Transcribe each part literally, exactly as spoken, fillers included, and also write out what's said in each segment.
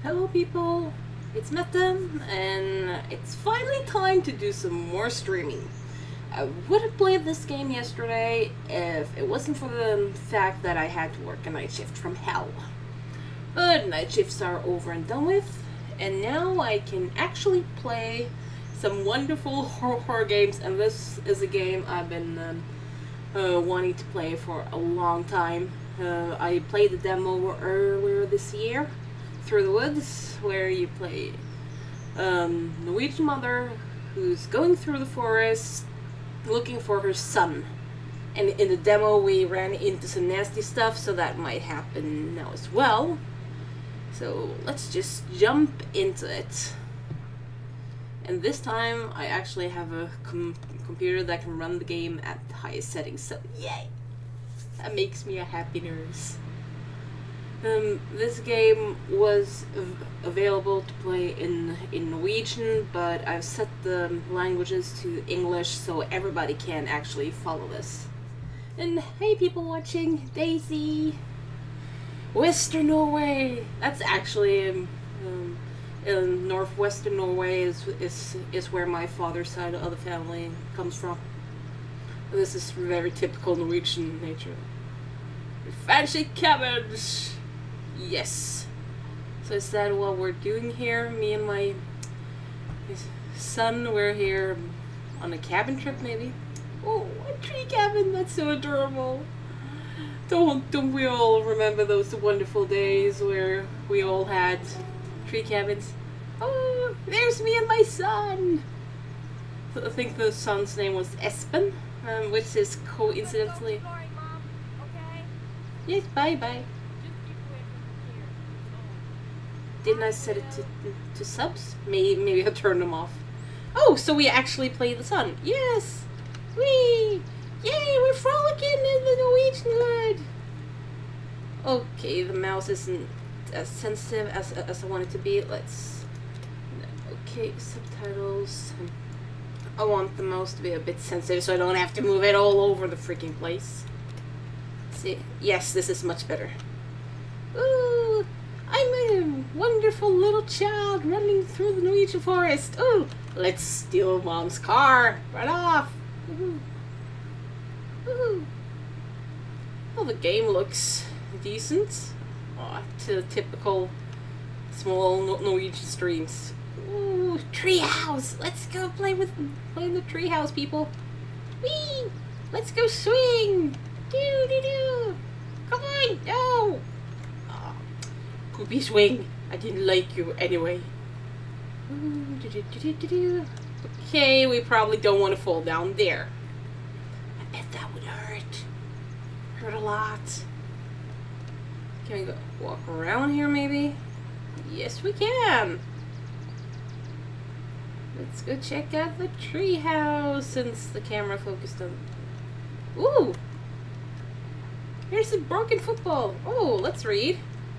Hello people, it's Mette, and it's finally time to do some more streaming. I would have played this game yesterday if it wasn't for the fact that I had to work a night shift from hell. But night shifts are over and done with, and now I can actually play some wonderful horror, horror games, and this is a game I've been um, uh, wanting to play for a long time. Uh, I played the demo earlier this year, Through the Woods, where you play um, Norwegian mother who's going through the forest looking for her son. And in the demo we ran into some nasty stuff, so that might happen now as well. So let's just jump into it. And this time I actually have a com computer that can run the game at the highest settings, so yay! That makes me a happy nurse. Um, this game was av available to play in, in Norwegian, but I've set the languages to English so everybody can actually follow this. And hey people watching, Daisy! Western Norway! That's actually, um, um, in northwestern Norway is, is, is where my father's side of the family comes from. This is very typical Norwegian nature. Fancy cabbage! Yes. So is that what we're doing here? Me and my son, we're here on a cabin trip maybe? Oh, a tree cabin! That's so adorable! Don't, don't we all remember those wonderful days where we all had tree cabins? Oh, there's me and my son! I think the son's name was Espen, um, which is coincidentally... Yes, bye bye. Didn't I set it to, to subs? Maybe, maybe I'll turn them off. Oh, so we actually play the sun. Yes! Whee! Yay, we're frolicking in the Norwegian wood! Okay, the mouse isn't as sensitive as, as I want it to be. Let's... Okay, subtitles. I want the mouse to be a bit sensitive so I don't have to move it all over the freaking place. See? Yes, this is much better. Ooh! I'm a wonderful little child running through the Norwegian forest. Oh, let's steal Mom's car. Run off. Woohoo. Woohoo. Well, the game looks decent. Oh, to typical small Norwegian streams. Ooh, treehouse. Let's go play with play in the treehouse, people. Whee! Let's go swing. Do do do. Come on. No. Poopy swing. I didn't like you anyway. Ooh, do, do, do, do, do. Okay, we probably don't want to fall down there. I bet that would hurt. Hurt a lot. Can we go walk around here maybe? Yes, we can. Let's go check out the treehouse since the camera focused on... Ooh! Here's a broken football. Oh, let's read.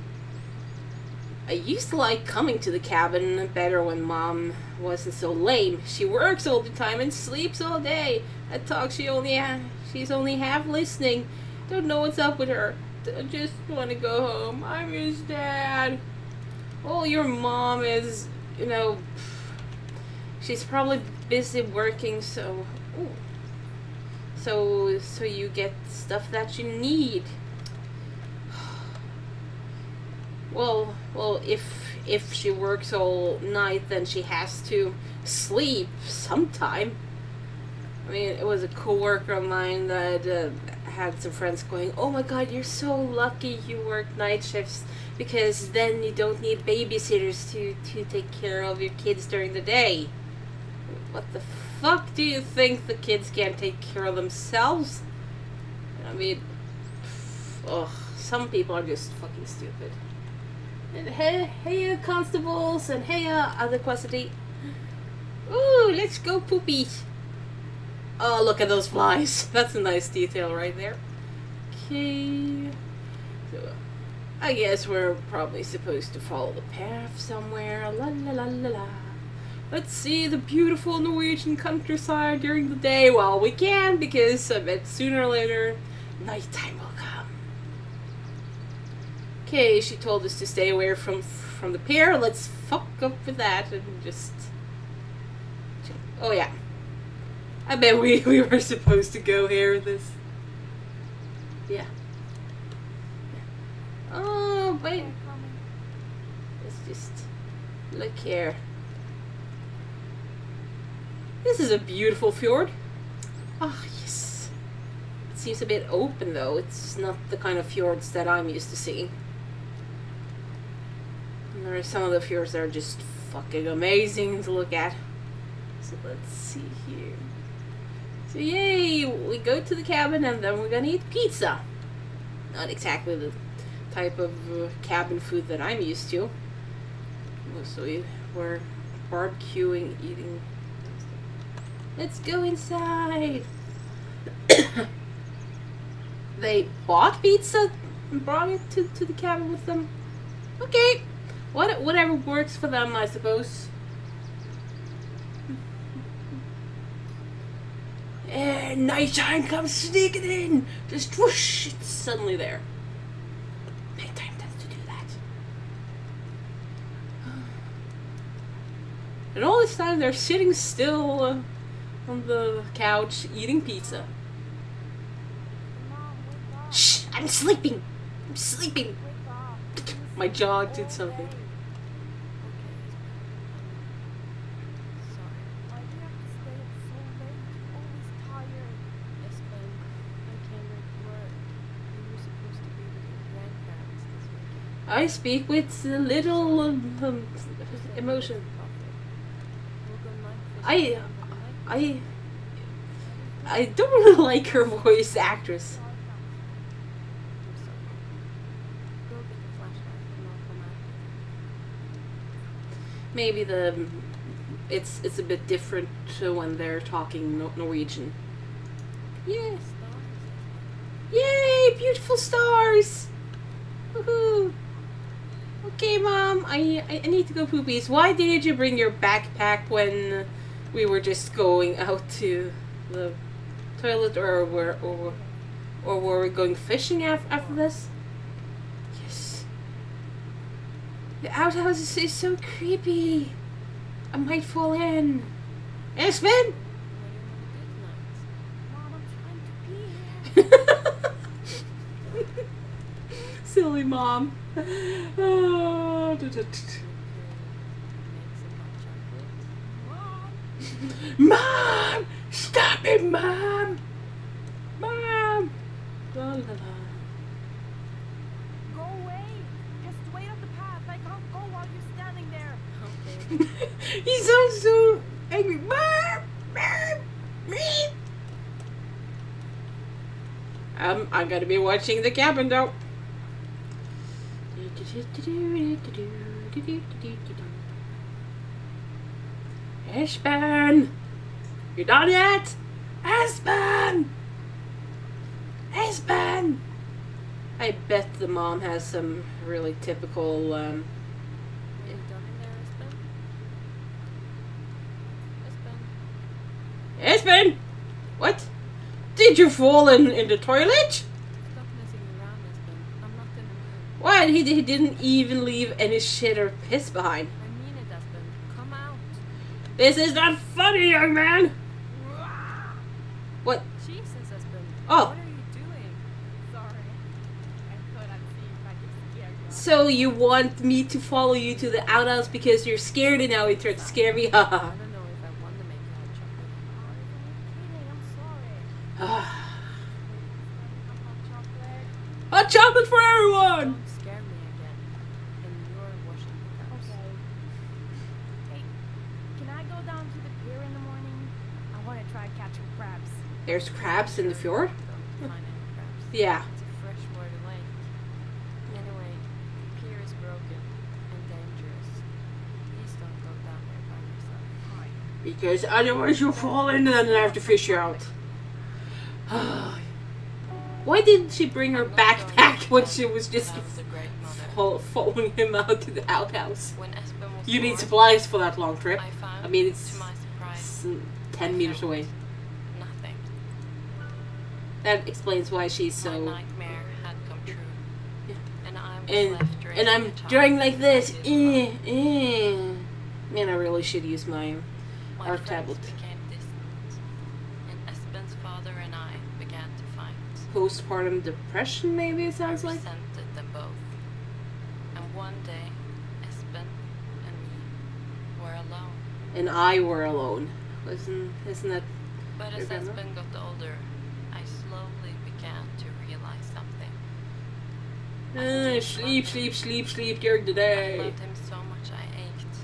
I used to like coming to the cabin better when Mom wasn't so lame. She works all the time and sleeps all day. I talk she only ha she's only half listening. Don't know what's up with her. I just want to go home. I miss Dad. Well, your mom is, you know, she's probably busy working, so ooh. so so you get stuff that you need. Well, well, if if she works all night, then she has to sleep sometime. I mean, it was a coworker of mine that uh, had some friends going, "Oh my God, you're so lucky you work night shifts because then you don't need babysitters to to take care of your kids during the day." What the fuck do you think the kids can't take care of themselves? I mean, ugh, some people are just fucking stupid. And hey, hey, uh, constables, and hey, uh, other quantity. Ooh, let's go, poopies. Oh, look at those flies. That's a nice detail right there. Okay. So, I guess we're probably supposed to follow the path somewhere. La la la la la. Let's see the beautiful Norwegian countryside during the day while we can, because I bet sooner or later, nighttime will come. Okay, she told us to stay away from from the pier. Let's fuck up with that and just... Oh yeah. I bet we, we were supposed to go here with this. Yeah. yeah. Oh, wait. Let's just look here. This is a beautiful fjord. Ah, oh, yes. It seems a bit open though. It's not the kind of fjords that I'm used to seeing. And there are some of the fjords that are just fucking amazing to look at. So let's see here. So yay, we go to the cabin and then we're gonna eat pizza. Not exactly the type of uh, cabin food that I'm used to. So we were barbecuing, eating. Let's go inside. They bought pizza and brought it to, to the cabin with them. Okay, what whatever works for them, I suppose. And nighttime comes sneaking in. Just whoosh, it's suddenly there. Nighttime tends to do that. And all this time they're sitting still uh, on the couch eating pizza. Shh! I'm sleeping! I'm sleeping! My jaw did something. I speak with a little um, um, emotion. I, I, I don't really like her voice actress. Maybe the it's it's a bit different when they're talking Norwegian. Yes. Yay! Beautiful stars. Woohoo! Okay, Mom, I, I I need to go poopies. Why didn't you bring your backpack when we were just going out to the toilet, or were or or were we going fishing after after this? Yes. The outhouse is, is so creepy. I might fall in. Espen? Silly Mom. Oh, Mom! Stop it, Mom! Mom! La, la, la. Go away! Just wait on the path. I can't go while you're standing there. Okay. He sounds so angry. Mom! Mom! Me! Um, I'm gonna be watching the cabin though. Espen! You done yet? Espen! Espen! I bet the mom has some really typical, um... Are you done in there, Espen? Espen? Espen! What? Did you fall in, in the toilet? Stop messing around, Espen. I'm not in the mood. What? He, he didn't even leave any shit or piss behind. I mean it, Espen. Come out. This is not funny, young man! What? Jesus, Espen. Oh. What are you doing? Sorry. I thought I'd see if I could scare you. So you want me to follow you to the outhouse because you're scared and now you tried to scare me? I don't know if I want to make you hot chocolate. Oh, I'm kidding. I'm sorry. Hot chocolate. Hot chocolate for everyone! Don't scare me again. And you're washing the cups. Okay. Hey, can I go down to the pier in the morning? I want to try catching crabs. There's crabs in the fjord? Don't find any crabs. Yeah. It's a freshwater lake. Anyway, the pier is broken and dangerous. Please don't go down there by yourself. Why? Because otherwise you'll fall in and then I have to fish you out. Why didn't she bring her backpack when she was just fo following him out to the outhouse? When Espen was You need born, supplies for that long trip. I found, I mean, it's, to my surprise, it's ten meters away. nothing. That explains why she's My so... nightmare had come true, Yeah. and I was And left And I'm drawing like this. Eh, eh. Man, I really should use my My art friends tablet. became distant, and Espen's father and I began to fight. Postpartum depression, maybe it sounds I like. resented them both. And one day, Espen and me were alone. And I were alone. Isn't, isn't that... But as Remember? Espen got older, I slowly began to realize something. Uh, sleep, sleep, sleep, sleep during the I day. loved him so much I ached.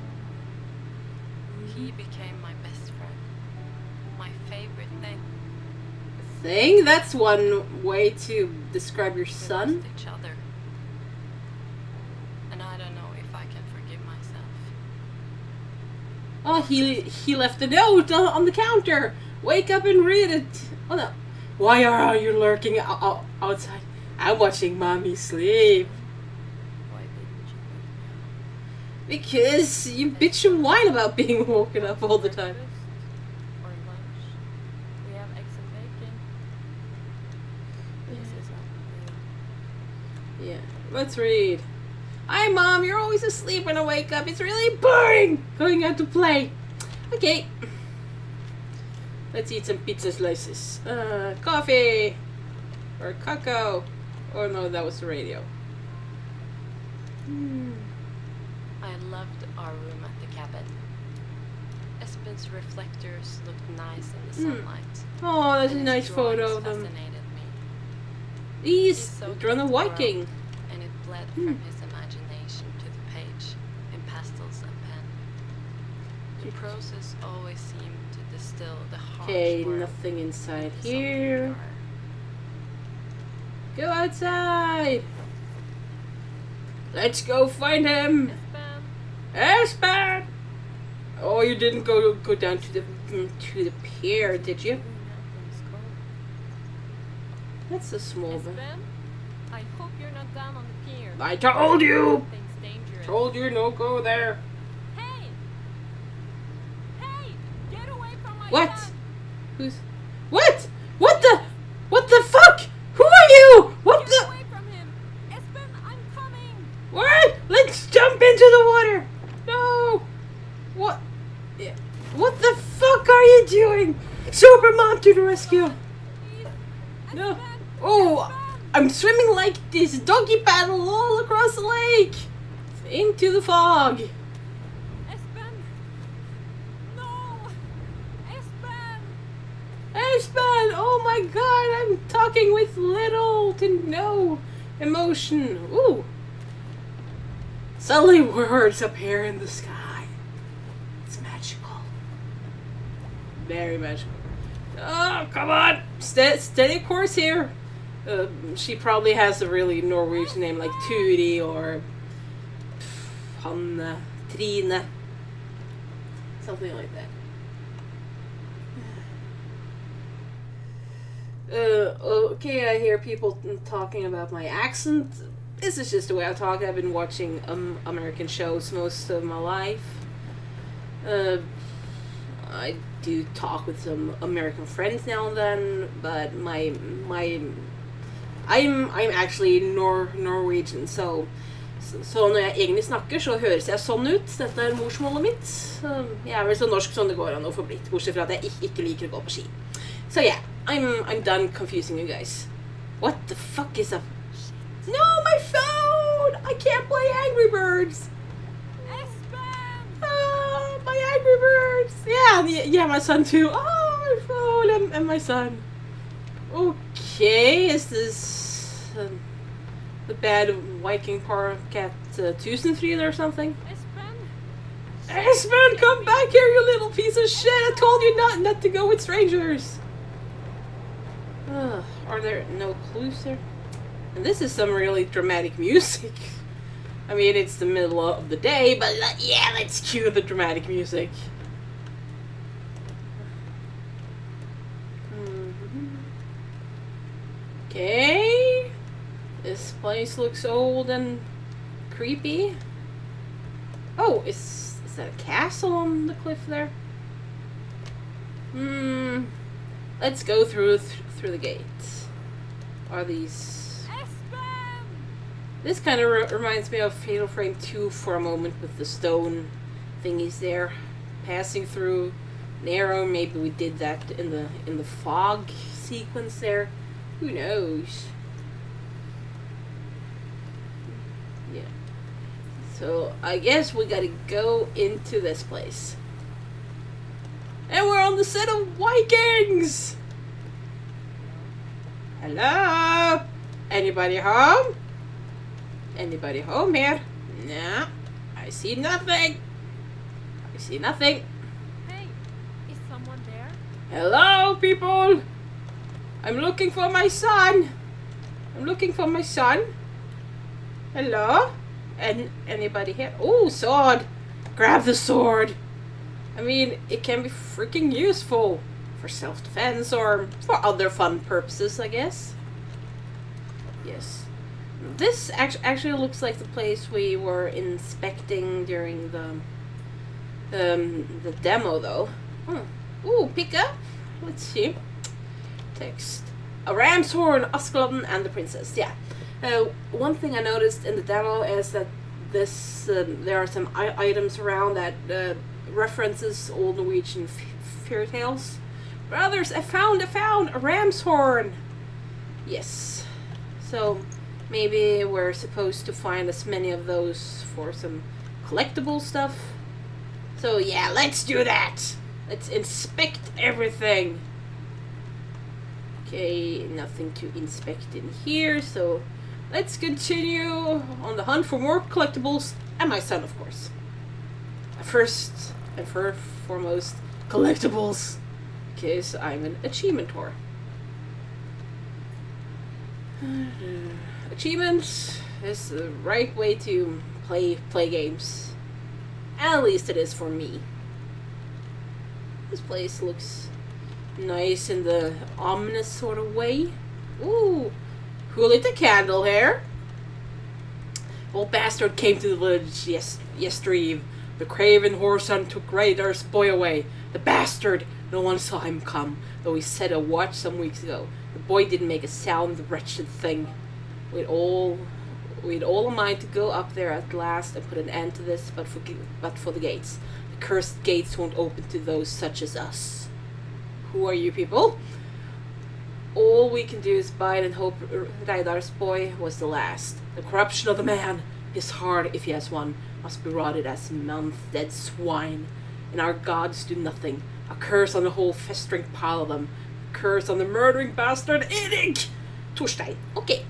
He became my best friend. My favorite thing. Thing? That's one way to describe your We son. lost each other. And I don't know if I can forgive myself. Oh, he he left a note on, on the counter. Wake up and read it. Oh no. Why are you lurking o- o- outside? I'm watching mommy sleep. Why didn't you wake me up? Because you bitch and whine about being woken up all the time. Breakfast or lunch? We have eggs and bacon. This is not real. Yeah. Let's read. Hi mom, you're always asleep when I wake up. It's really boring going out to play. Okay. Let's eat some pizza slices. Uh, coffee. Or cocoa. Oh no, that was the radio. Hmm. I loved our room at the cabin. Espen's reflectors looked nice in the Hmm. sunlight. Oh, that's a and his nice photo drawings of them. fascinated me. He's so drawn a cute, Laura. Viking. And it bled Hmm. from his imagination to the page in pastels and pen. The process always seemed to distill the harsh Okay, world nothing inside into something here. pure. Go outside. Let's go find him. Espen, Espen! Oh, you didn't go go down to the mm, to the pier, did you? going out when it's cold. That's a small bit. Espen, I hope you're not down on the pier. I told you. Things dangerous. Told you no go there. Hey! Hey! Get away from my What? son! Who's? What? What the? What the fuck? Who are you? What Get the? away from him! Espen, I'm coming! What? Let's jump into the water. No. What? Yeah. What the fuck are you doing? Super mom to the rescue. Please! No. Espen! Oh, Espen! I'm swimming like this doggy paddle all across the lake. Into the fog. Espen! No! Espen! Espen! Oh my god, I'm talking with little to no emotion. Ooh. Suddenly words appear in the sky. It's magical. Very magical. Oh, come on! Ste steady course here. Uh, she probably has a really Norwegian name like Turi or Hanne, Trine. Something like that. Uh, okay, I hear people talking about my accent. This is just the way I talk. I've been watching um, American shows most of my life. Uh, I do talk with some American friends now and then, but my my I'm I'm actually Nor Norwegian, so så, så når jeg egentlig snakker, så høres jeg sånn ut. Dette er morsmålet mitt. Så jeg er vel så norsk som det går an å få blitt, bortsett fra at jeg ikke, ikke liker å gå på ski. So yeah, I'm I'm done confusing you guys. What the fuck is up? No, my phone! I can't play Angry Birds. Espen! Oh, my Angry Birds. Yeah, the- yeah, my son too. Oh, my phone and, and my son. Okay, is this um, the bad Viking park at uh, Tusenfryd or something? Espen! Espen, come back here, you little piece of shit! I told you not not to go with strangers. Ugh, are there no clues there? And this is some really dramatic music. I mean, it's the middle of the day, but uh, yeah, let's cue the dramatic music. Mhm. Okay. This place looks old and creepy. Oh, is is that a castle on the cliff there? Hmm. Let's go through th through the gates. Are these? Espen! This kind of re reminds me of Fatal Frame two for a moment with the stone thingies there passing through an arrow. Maybe we did that in the in the fog sequence there. Who knows? Yeah. So I guess we gotta go into this place. And we're on the set of Vikings! Hello? Anybody home? Anybody home here? No. I see nothing. I see nothing. Hey, is someone there? Hello, people! I'm looking for my son. I'm looking for my son. Hello? And anybody here? Oh, sword! Grab the sword! I mean, it can be freaking useful for self-defense or for other fun purposes, I guess. Yes. This act actually looks like the place we were inspecting during the um, the demo, though. Hmm. Ooh, pick up. Let's see. Text. A ram's horn, Askeladden, and the princess. Yeah. Uh, one thing I noticed in the demo is that this um, there are some I items around that uh, references old Norwegian f fairy tales. Brothers, I found, I found a ram's horn. Yes. So maybe we're supposed to find as many of those for some collectible stuff. So yeah, let's do that. Let's inspect everything. Okay, nothing to inspect in here, so let's continue on the hunt for more collectibles and my son, of course. First and for foremost, collectibles, because I'm an achievement whore. Achievements is the right way to play play games. At least it is for me. This place looks nice in the ominous sort of way. Ooh, who lit the candle here? Old bastard came to the village yes yestereve. The craven whoreson took Raidar's boy away. The bastard! No one saw him come, though he set a watch some weeks ago. The boy didn't make a sound, the wretched thing. We'd all, we'd all a mind to go up there at last and put an end to this, but for, but for the gates. The cursed gates won't open to those such as us. Who are you people? All we can do is bide and hope Raidar's boy was the last. The corruption of the man, his heart, if he has one, must be rotted as month-dead swine. And our gods do nothing. A curse on the whole festering pile of them. A curse on the murdering bastard Erik! Torstein. Okay.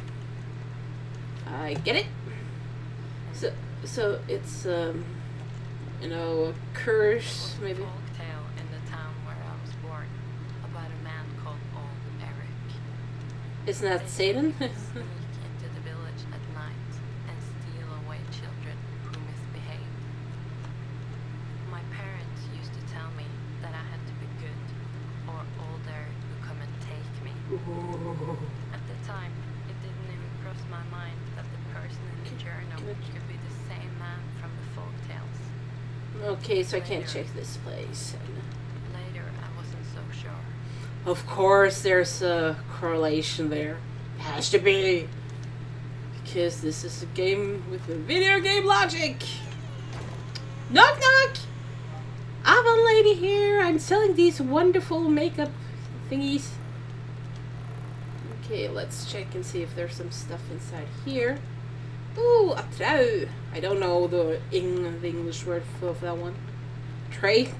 I get it. So, so it's, um, you know, a curse, maybe. Folk tale in the town where I was born about a man called Old Eric. Isn't that Satan? Sneak into the village at night and steal away children who misbehaved. My parents used to tell me that I had to be good, or Old Eric would come and take me. Ooh. At the time, it didn't even cross my mind that the person in the journal could be the same man from the folk tales. Okay, so I can't check this place. Later, I wasn't so sure. Of course, there's a correlation there. Has to be. Because this is a game with a video game logic. Knock knock! I have a lady here. I'm selling these wonderful makeup thingies. Okay, let's check and see if there's some stuff inside here. Ooh, a trau. I don't know the, Eng the English word for that one. Tray.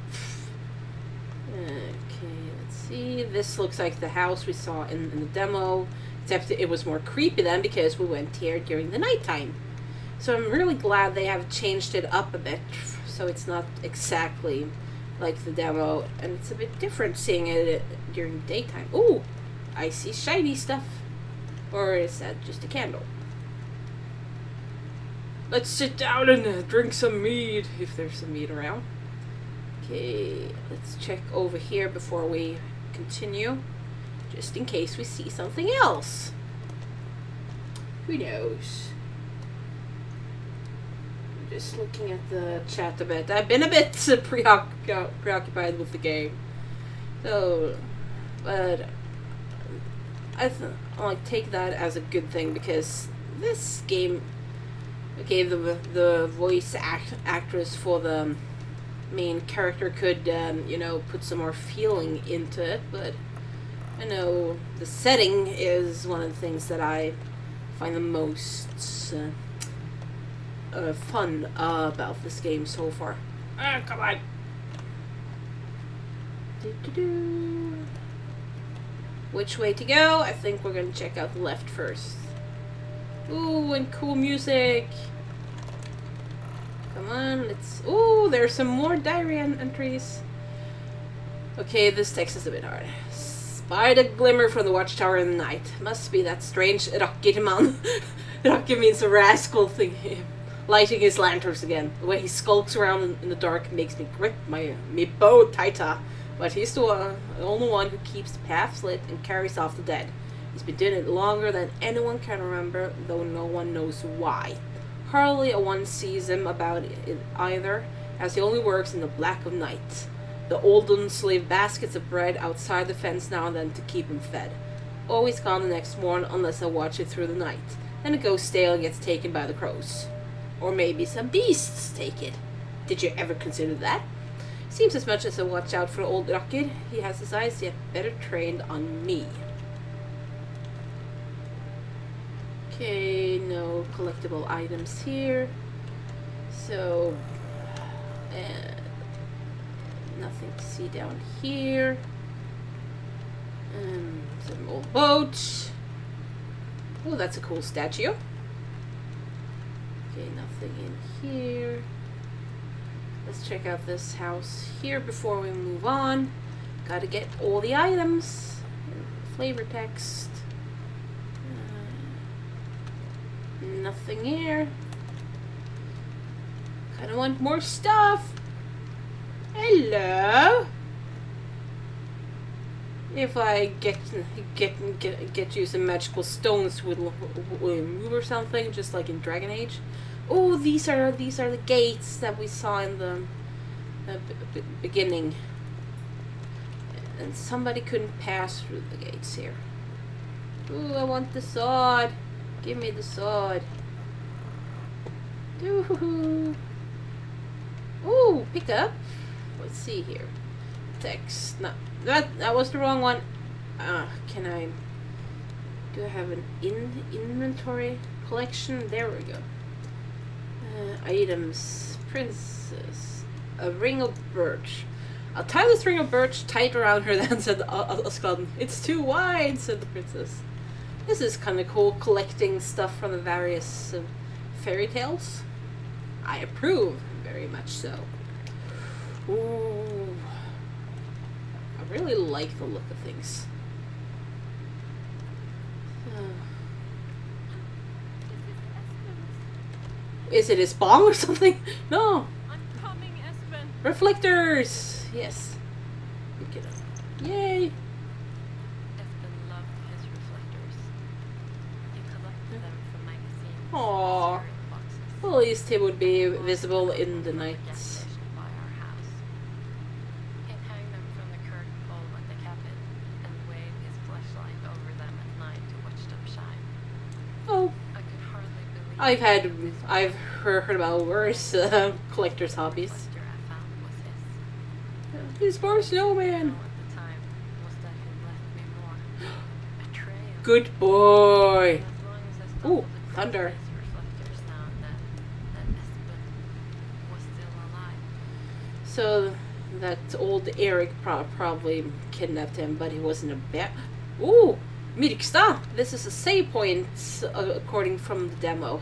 Okay, let's see. This looks like the house we saw in, in the demo, except it was more creepy then because we went here during the nighttime. So I'm really glad they have changed it up a bit, so it's not exactly like the demo, and it's a bit different seeing it during daytime. Ooh, I see shiny stuff. Or is that just a candle? Let's sit down and drink some mead, if there's some mead around. Okay, let's check over here before we continue, just in case we see something else. Who knows? I'm just looking at the chat a bit. I've been a bit preoccup preoccupied with the game. So, but I th I'll like, take that as a good thing, because this game, okay, the the voice act, actress for the main character could, um, you know, put some more feeling into it, but I know the setting is one of the things that I find the most uh, uh, fun uh, about this game so far. Ah, come on! Do, do, do. Which way to go? I think we're gonna check out the left first. Ooh, and cool music! Come on, let's... Ooh, there's some more diary en entries. Okay, this text is a bit hard. Spy the glimmer from the watchtower in the night. Must be that strange Rakirman. Rakir means a rascal thing. Lighting his lanterns again. The way he skulks around in, in the dark makes me grip my, my bow tighter. But he's the, one, the only one who keeps the paths lit and carries off the dead. He's been doing it longer than anyone can remember, though no one knows why. Hardly a one sees him about it either, as he only works in the black of night. The old ones leave baskets of bread outside the fence now and then to keep him fed. Always gone the next morning unless I watch it through the night. Then it goes stale and gets taken by the crows. Or maybe some beasts take it. Did you ever consider that? Seems as much as I watch out for old Rakir, he has his eyes yet better trained on me. Okay, no collectible items here. So, uh, nothing to see down here. Um, some old boats. Oh, that's a cool statue. Okay, nothing in here. Let's check out this house here before we move on. Gotta get all the items. Flavor text. Uh, nothing here. Kinda want more stuff. Hello. If I get get get get you some magical stones, will will move or something, just like in Dragon Age. Oh, these are these are the gates that we saw in the uh, b beginning, and somebody couldn't pass through the gates here. Ooh, I want the sword. Give me the sword. Ooh, ooh, pick up. Let's see here. Text. No, that that was the wrong one. Ah, uh, can I? Do I have an in inventory collection? There we go. Uh, items, princess, a ring of birch. I'll tie this ring of birch tight around her then, said Ascalon. It's too wide, said the princess. This is kind of cool, collecting stuff from the various uh, fairy tales. I approve, very much so. Ooh. I really like the look of things. Uh. Is it his bong or something? No. I'm coming, Espen. Reflectors. Yes. Pick it up. Yay. Espen loved his reflectors. He collected them from magazines. Aww. Boxes. Well, at least he would be visible in the night. By our house. He'd hang them from the curtain pole at the cabin and wave his flashlight over them at night to watch them shine. Oh. I could hardly believe I've had, I've heard about worse uh, collector's hobbies. the collector I found was his. His poor snowman. At the time was that he left me more. A trail. Good boy. As long as I Ooh, stumbled across thunder. his reflectors now and then, that Espen was still alive. So that old Eric pro probably kidnapped him, but he wasn't a bad. Ooh, Myrkstad. This is a save point, uh, according from the demo.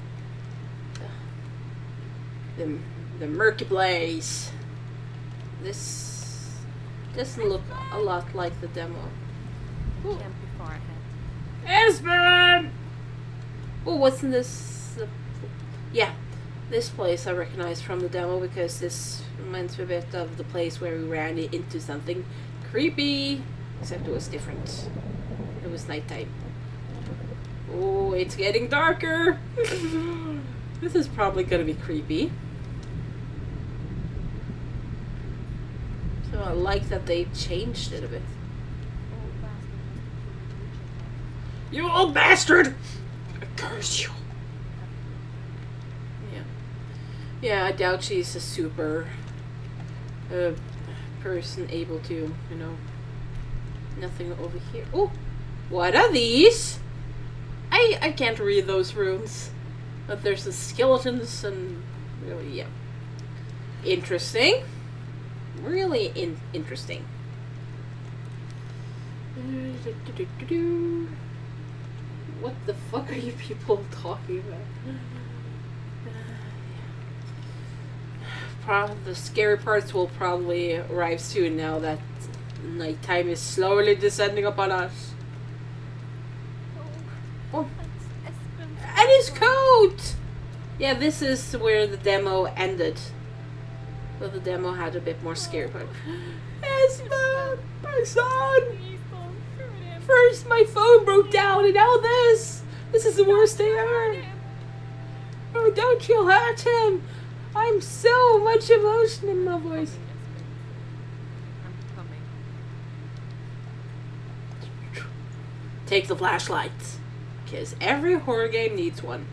The the Murky Blaze. This doesn't look a lot like the demo. Ooh. Can't be far ahead. Espen! Oh, wasn't this? Uh, yeah, this place I recognize from the demo because this reminds me a bit of the place where we ran into something creepy. Except it was different. It was nighttime. Oh, it's getting darker! This is probably gonna be creepy. So I like that they changed it a bit. Old bastard must have put a witch in there. You old bastard! I curse you. Yeah. Yeah, I doubt she's a super uh, person able to, you know. Nothing over here. Oh, what are these? I I can't read those runes. But there's the skeletons and really, yeah. Interesting. Really in interesting. What the fuck are you people talking about? Pro the scary parts will probably arrive soon now that nighttime is slowly descending upon us. Oh. And his coat! Yeah, this is where the demo ended. Well, the demo had a bit more scary part. Espen! My son! First my phone broke down and now this! This is the worst day ever! Oh, don't you hurt him! I'm so much emotion in my voice. I'm coming. Take the flashlight. Because every horror game needs one.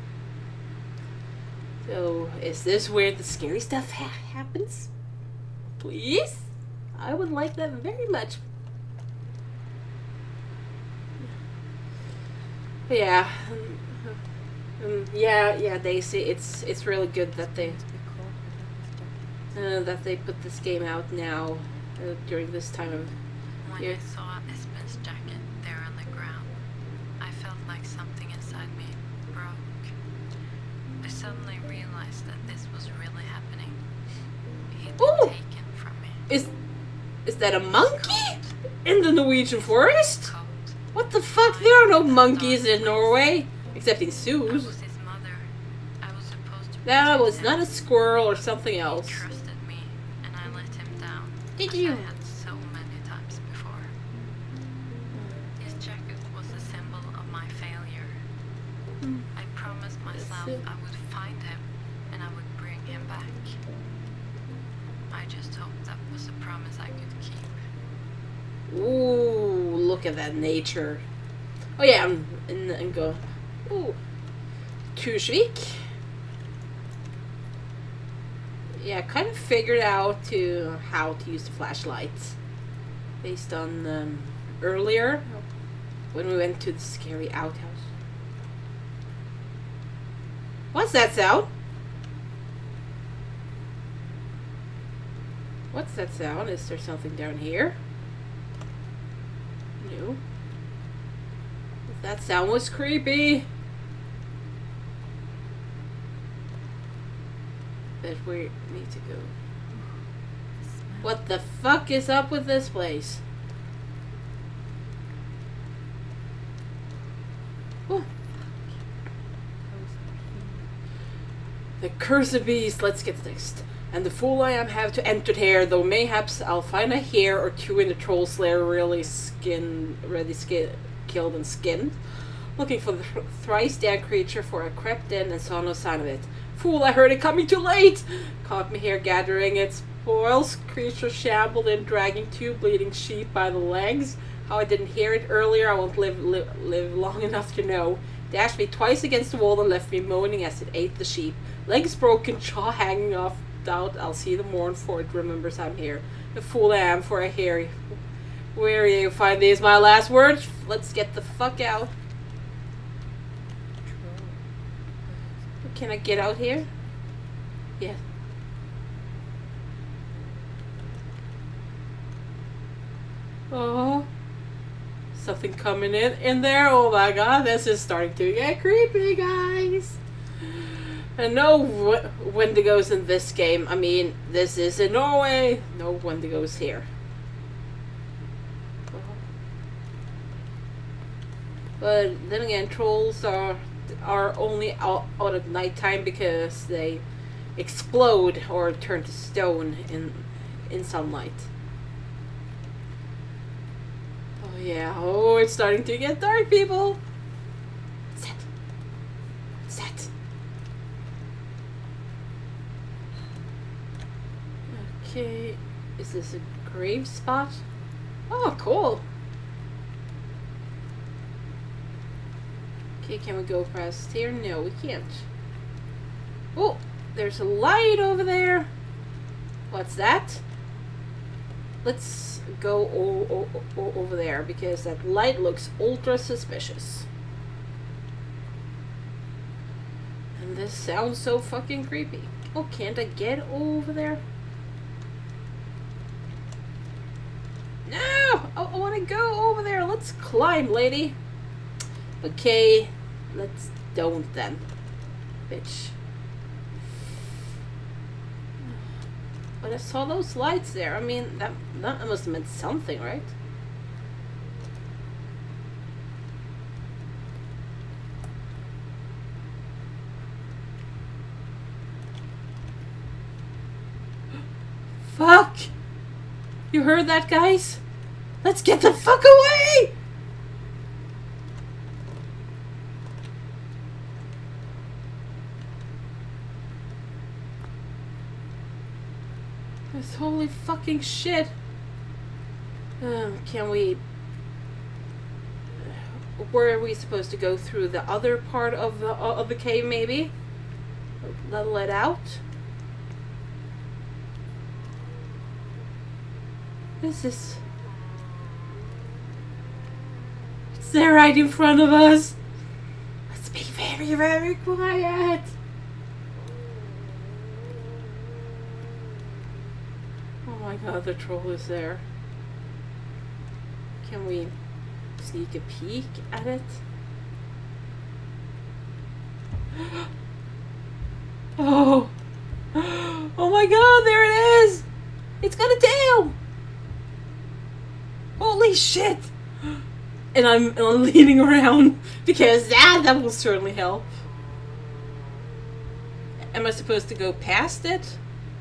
So, is this where the scary stuff ha happens? Please? I would like that very much. Yeah. Um, um, yeah, yeah, Daisy, it's it's really good that they uh, that they put this game out now uh, during this time of When year. I saw Espen's jacket there on the ground, I felt like something inside me broke. I suddenly realized that this was really happening. He'd been Ooh! taken from me. Is is that a monkey in the Norwegian forest? Coat. What the fuck? There are no monkeys in Norway, except in I zoos. was his mother. I was supposed to That protect was him. not a squirrel or something He else. trusted me, and I let him down. Did as you? I had so many times before. His jacket was a symbol of my failure. Mm. I promised myself it. I would find him, and I would bring him back. I just hoped that was a promise I could keep. Ooh, look at that nature. Oh yeah, and, and, and go. Ooh. Tursvik. Yeah, kind of figured out to how to use the flashlights. Based on um, earlier, when we went to the scary outhouse. What's that sound? What's that sound? Is there something down here? No. That sound was creepy. But we need to go. What the fuck is up with this place? Oh. The cursed beast. Let's get the text. And the fool I am have to enter here, though mayhaps I'll find a hair or two in the troll slayer really skin, ready skin, killed and skinned. Looking for the th thrice dead creature, for I crept in and saw no sign of it. Fool, I heard it coming too late! Caught me here gathering its spoils. Creature shambled in, dragging two bleeding sheep by the legs. How I didn't hear it earlier, I won't live, live, live long enough to know. Dashed me twice against the wall and left me moaning as it ate the sheep. Legs broken, jaw hanging off. Doubt I'll see the morn, for it remembers I'm here. The fool I am, for I hear. Where you find these my last words? Let's get the fuck out. Can I get out here? Yeah. Oh, something coming in in there. Oh my god, this is starting to get creepy, guys. And no w Wendigos in this game. I mean, this is in Norway. No Wendigos here. But then again, trolls are are only out, out at nighttime because they explode or turn to stone in in sunlight. Oh yeah. Oh, it's starting to get dark, people. Set. Set. Okay, is this a grave spot? Oh, cool. Okay, can we go past here? No, we can't. Oh, there's a light over there. What's that? Let's go o o o over there because that light looks ultra suspicious. And this sounds so fucking creepy. Oh, can't I get over there? No! I, I want to go over there. Let's climb, lady. Okay, let's don't then, bitch. But I saw those lights there. I mean, that, that must have meant something, right? Fuck! You heard that, guys? Let's get the fuck away! This holy fucking shit. Um, can we... Where are we supposed to go through? The other part of the, of the cave, maybe? Let, let out? What is this? It's there right in front of us. Let's be very, very quiet. Oh my god, the troll is there. Can we sneak a peek at it? Oh! Oh my god, there it is! It's got a tail! Holy shit! And I'm, and I'm leaning around because that, that will certainly help. Am I supposed to go past it?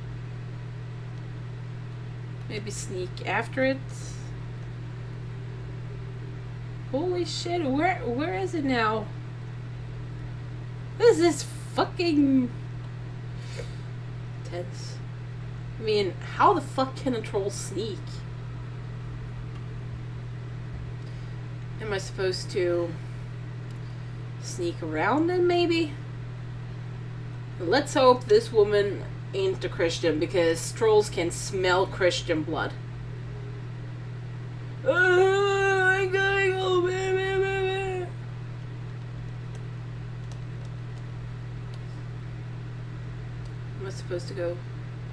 Maybe sneak after it? Holy shit, where where is it now? This is fucking tense. I mean, how the fuck can a troll sneak? Am I supposed to sneak around it, maybe? Let's hope this woman ain't a Christian, because trolls can smell Christian blood. Uh, I'm going home, baby, baby. Am I supposed to go?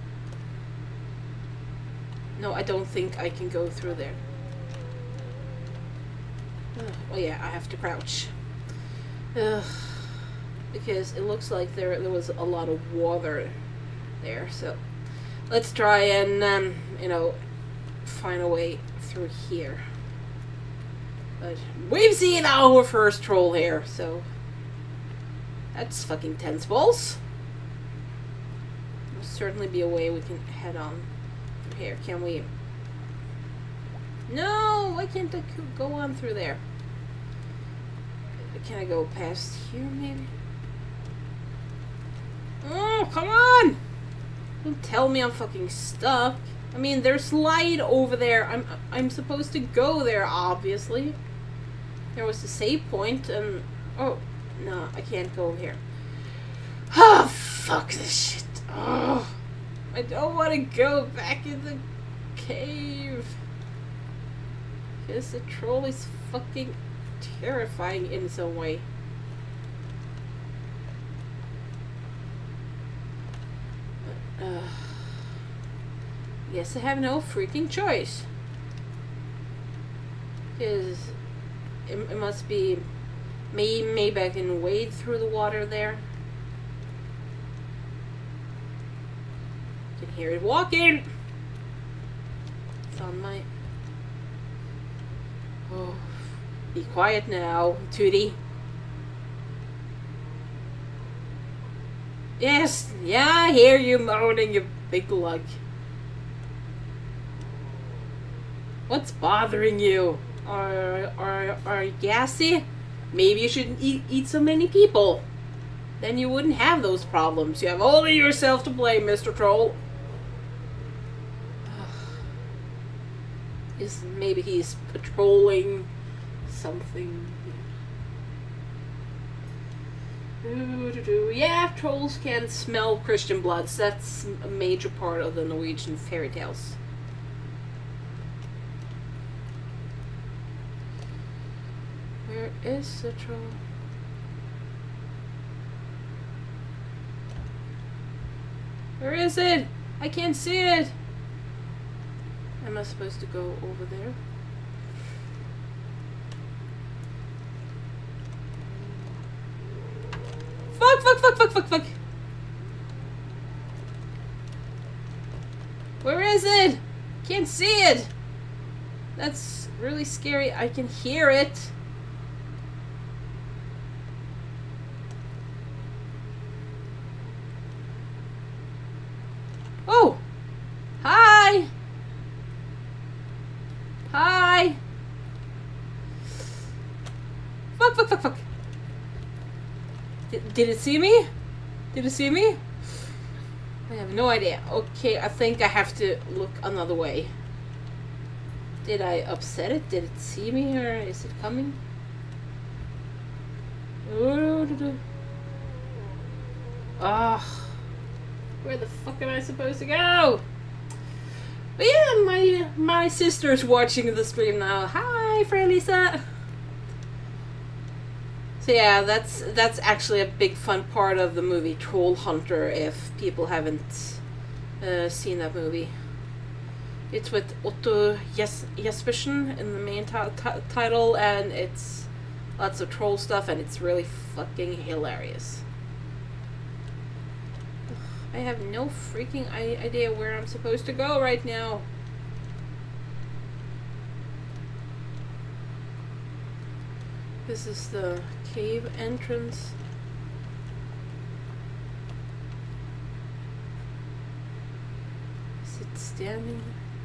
No, I don't think I can go through there. Oh yeah, I have to crouch. Ugh. Because it looks like there there was a lot of water there, so let's try and um, you know, find a way through here. But we've seen our first troll here, so that's fucking tense balls. There'll certainly be a way we can head on through here. Can we? No, why can't I go on through there? Can I go past here, maybe? Oh, come on! Don't tell me I'm fucking stuck. I mean, there's light over there. I'm I'm supposed to go there, obviously. There was a save point, and oh no, I can't go here. Ah, oh, fuck this shit. Oh, I don't want to go back in the cave. Because the troll is fucking terrifying in some way. But, uh, guess I have no freaking choice. Because it, it must be... Maybe, maybe I can wade through the water there. I can hear it walking! It's on my... Oh, be quiet now, Tootie. Yes, yeah, I hear you moaning, you big lug. What's bothering you? Are, are, are you gassy? Maybe you shouldn't eat, eat so many people. Then you wouldn't have those problems. You have only yourself to blame, Mister Troll. Is maybe he's patrolling something. Do, do, do. Yeah, trolls can smell Christian bloods. That's a major part of the Norwegian fairy tales. Where is the troll? Where is it? I can't see it. Am I supposed to go over there? Fuck, fuck, fuck, fuck, fuck, fuck. Where is it? Can't see it. That's really scary. I can hear it. Oh! Hi! Hi! Fuck, fuck, fuck, fuck. Did, did it see me? Did it see me? I have no idea. Okay, I think I have to look another way. Did I upset it? Did it see me or is it coming? Ah. Where the fuck am I supposed to go? But yeah, my my sister's watching the stream now. Hi, Frelisa. So yeah, that's that's actually a big fun part of the movie Troll Hunter. If people haven't uh, seen that movie, it's with Otto Jes Jespersen in the main title, and it's lots of troll stuff, and it's really fucking hilarious. I have no freaking idea where I'm supposed to go right now. This is the cave entrance. Is it standing?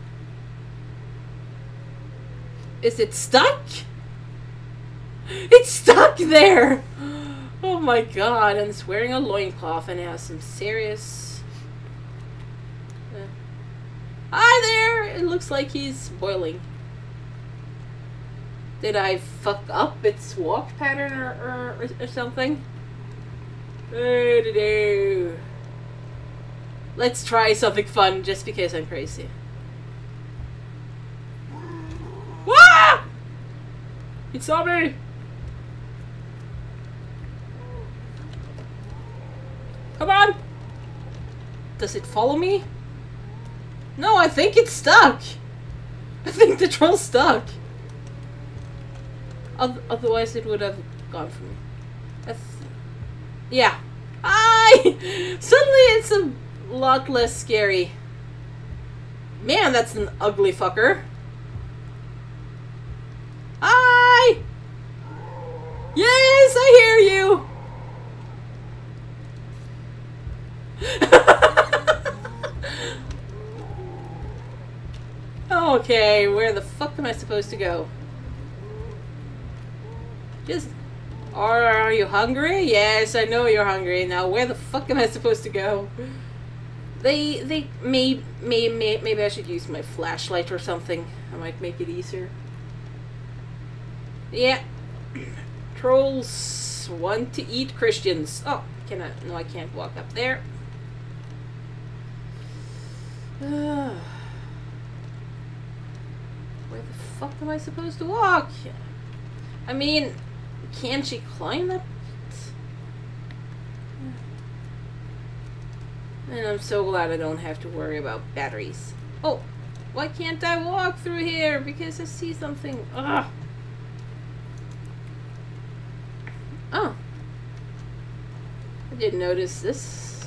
Is it stuck? It's stuck there! Oh my god, and it's wearing a loincloth and it has some serious... Uh, hi there! It looks like he's boiling. Did I fuck up its walk pattern or, or, or something? Let's try something fun just because I'm crazy. Ah! It saw me! Come on! Does it follow me? No, I think it's stuck! I think the troll's stuck. Otherwise it would have gone for me. That's... Yeah. Hi! Suddenly it's a lot less scary. Man, that's an ugly fucker. Hi! Yes, I hear you! Okay, where the fuck am I supposed to go? Just... Are, are you hungry? Yes, I know you're hungry. Now, where the fuck am I supposed to go? They... They... May, may, may, maybe I should use my flashlight or something. I might make it easier. Yeah. Trolls want to eat Christians. Oh, can I... No, I can't walk up there. Uh, where the fuck am I supposed to walk? I mean... Can she climb that? And I'm so glad I don't have to worry about batteries. Oh, why can't I walk through here? Because I see something. Ugh. Oh. I didn't notice this.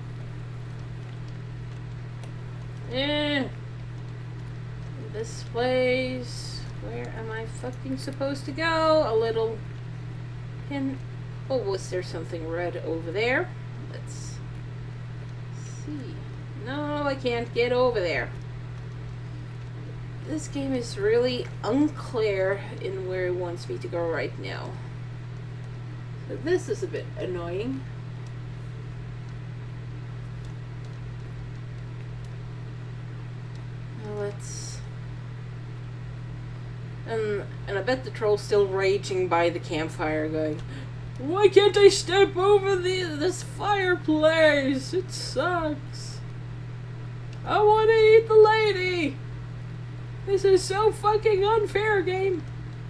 Eh. This place. Where am I fucking supposed to go? A little... And oh, was there something red over there? Let's see. No, I can't get over there. This game is really unclear in where it wants me to go right now. So this is a bit annoying. Now let's... And, and I bet the troll's still raging by the campfire going, Why can't I step over the this fireplace? It sucks. I want to eat the lady. This is so fucking unfair, game.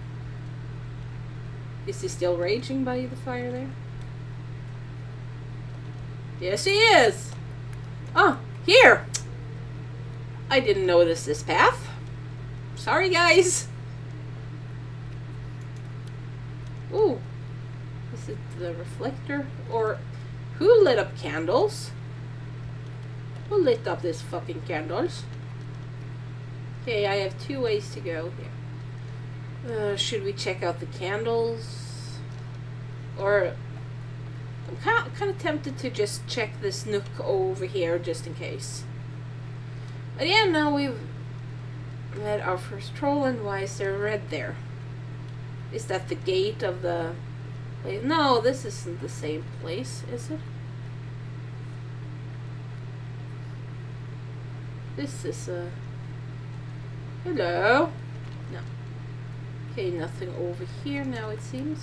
Is he still raging by the fire there? Yes, he is. Oh, here. I didn't notice this path. Sorry, guys. Ooh. Is it the reflector? Or who lit up candles? Who lit up these fucking candles? Okay, I have two ways to go here. Uh, should we check out the candles? Or I'm kind of, kind of tempted to just check this nook over here just in case. But yeah, now we've met our first troll, and why is there red there? Is that the gate of the place? No, this isn't the same place, is it? This is a... Hello? No. Okay, nothing over here now, it seems.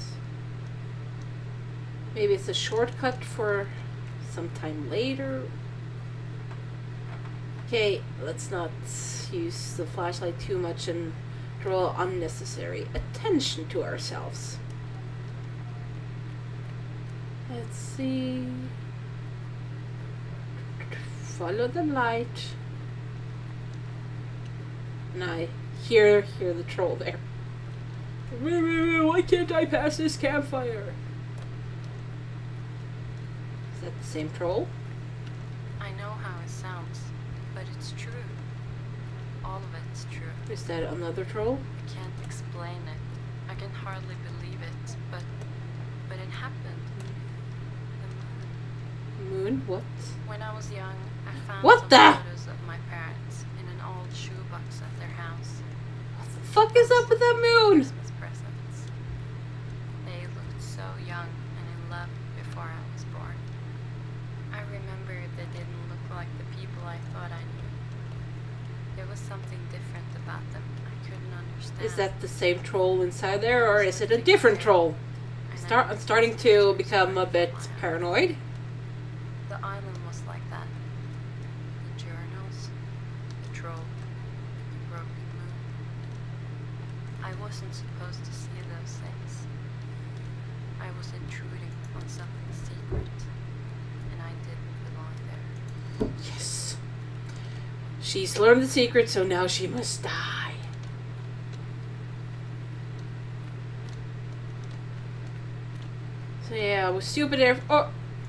Maybe it's a shortcut for some time later. Okay, let's not use the flashlight too much and draw unnecessary attention to ourselves. Let's see. Follow the light. And I hear hear the troll there. Why can't I pass this campfire? Is that the same troll? I know how it sounds, but it's true. All of it's true. Is that another troll? I can't explain it. I can hardly believe it, but but it happened. The moon. Moon? What? When I was young, I found What some the? photos of my parents in an old shoebox at their house. What the fuck is up with that moon? Christmas presents. They looked so young and in love before I was born. I remember they didn't look like the people I thought I knew. There was something different about them. I couldn't understand. Is that the same troll inside there, or is it a different troll? Start, I'm starting to become a bit paranoid. The island was like that. The journals, the troll, the broken moon. I wasn't supposed to see those things. I was intruding on something secret, and I didn't belong there. Yes. She's learned the secret, so now she must die. So yeah, I was stupid there. Oh!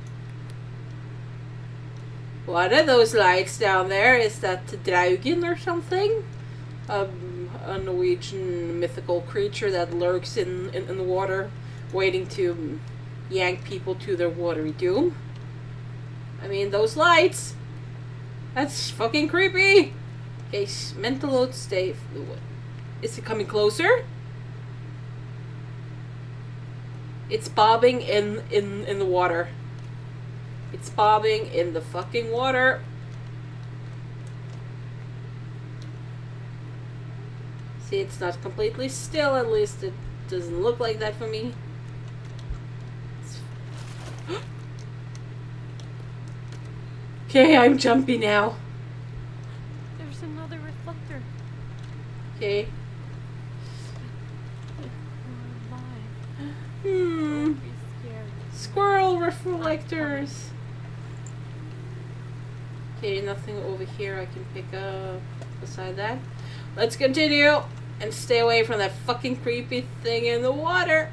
What are those lights down there? Is that Draugen or something? Um, a Norwegian mythical creature that lurks in, in, in the water, waiting to yank people to their watery doom. I mean, those lights! That's fucking creepy! Okay, mental load stay. Is it coming closer? It's bobbing in, in, in the water. It's bobbing in the fucking water. See, it's not completely still, at least it doesn't look like that for me. Okay, I'm jumpy now. There's another reflector. Okay. Oh my. Hmm. Don't be scared. Squirrel reflectors. Okay, nothing over here I can pick up beside that. Let's continue and stay away from that fucking creepy thing in the water.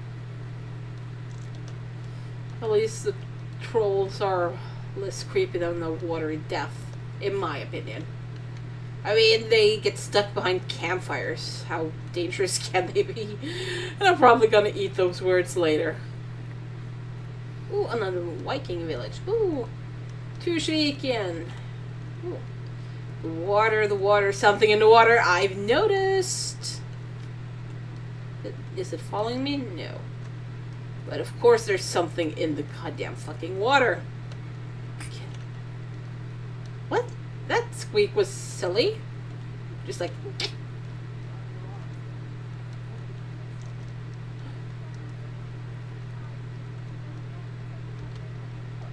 At least the trolls are less creepy than the watery death, in my opinion. I mean, they get stuck behind campfires. How dangerous can they be? And I'm probably gonna eat those words later. Ooh, another Viking village. Ooh, Tusviken. Ooh. The water, the water, something in the water. I've noticed. Is it following me? No. But of course there's something in the goddamn fucking water. What? That squeak was silly. Just like...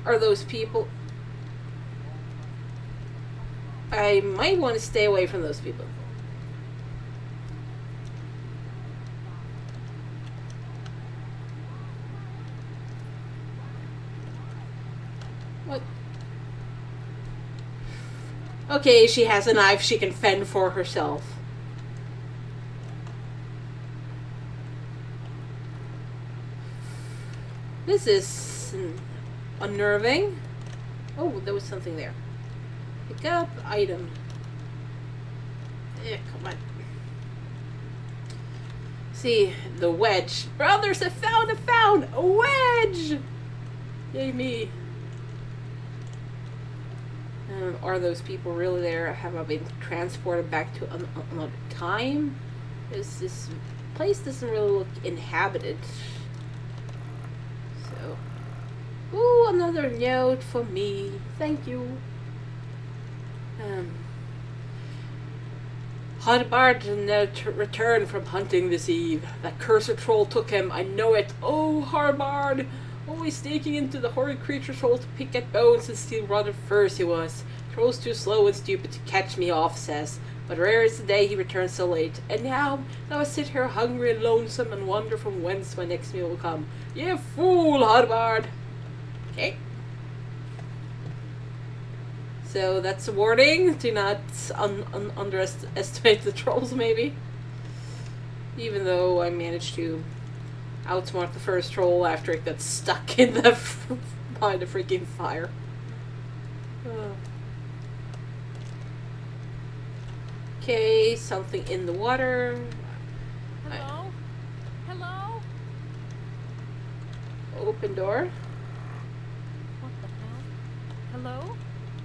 are those people? I might want to stay away from those people. What? Okay, she has a knife. She can fend for herself. This is unnerving. Oh, there was something there. Pick up item. Yeah, come on. See, the wedge. Brothers, I found, I found a wedge! Yay me. Um, are those people really there? Have I been transported back to an, another time? Is this place doesn't really look inhabited. So, ooh, another note for me. Thank you. Um, Hardbard did not return from hunting this eve. That cursed troll took him. I know it. Oh, Hardbard! Always sneaking into the horrid creature's hole to pick at bones and steal rotten furs he was. Troll's too slow and stupid to catch me off, says. But rare is the day he returns so late. And now, now I sit here hungry and lonesome and wonder from whence my next meal will come. You fool, Hardbard! Okay. So that's a warning. Do not un un underestimate the trolls, maybe. Even though I managed to outsmart the first troll after it got stuck in the by the freaking fire. Oh. Okay, something in the water. Hello? Hello? Open door. What the hell? Hello?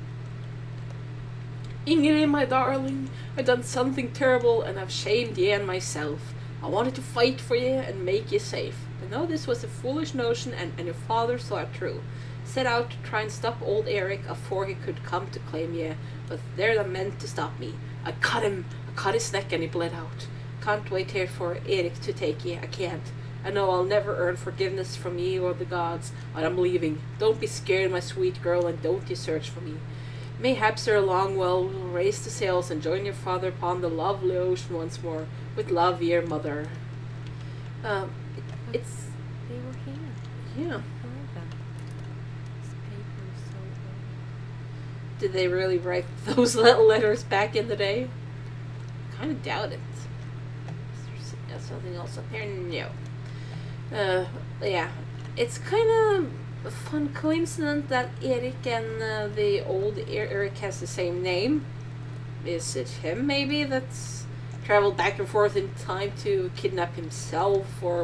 Ingrid, my darling, I've done something terrible and I've shamed you and myself. I wanted to fight for you and make you safe. I know this was a foolish notion and, and your father saw it through. Set out to try and stop old Eric before he could come to claim you, but they're the men to stop me. I cut him, I cut his neck and he bled out. Can't wait here for Eric to take you, I can't. I know I'll never earn forgiveness from you or the gods, but I'm leaving. Don't be scared, my sweet girl, and don't you search for me. Mayhaps ere long well we'll raise the sails and join your father upon the lovely ocean once more. With love, your mother. Um, it's... They were here. Yeah. Heard them. This paper is so old. Did they really write those little letters back in the day? Kind of doubt it. Is there something else up here? No. Uh, yeah. It's kind of a fun coincidence that Eric and uh, the old Eric has the same name. Is it him, maybe, that's traveled back and forth in time to kidnap himself or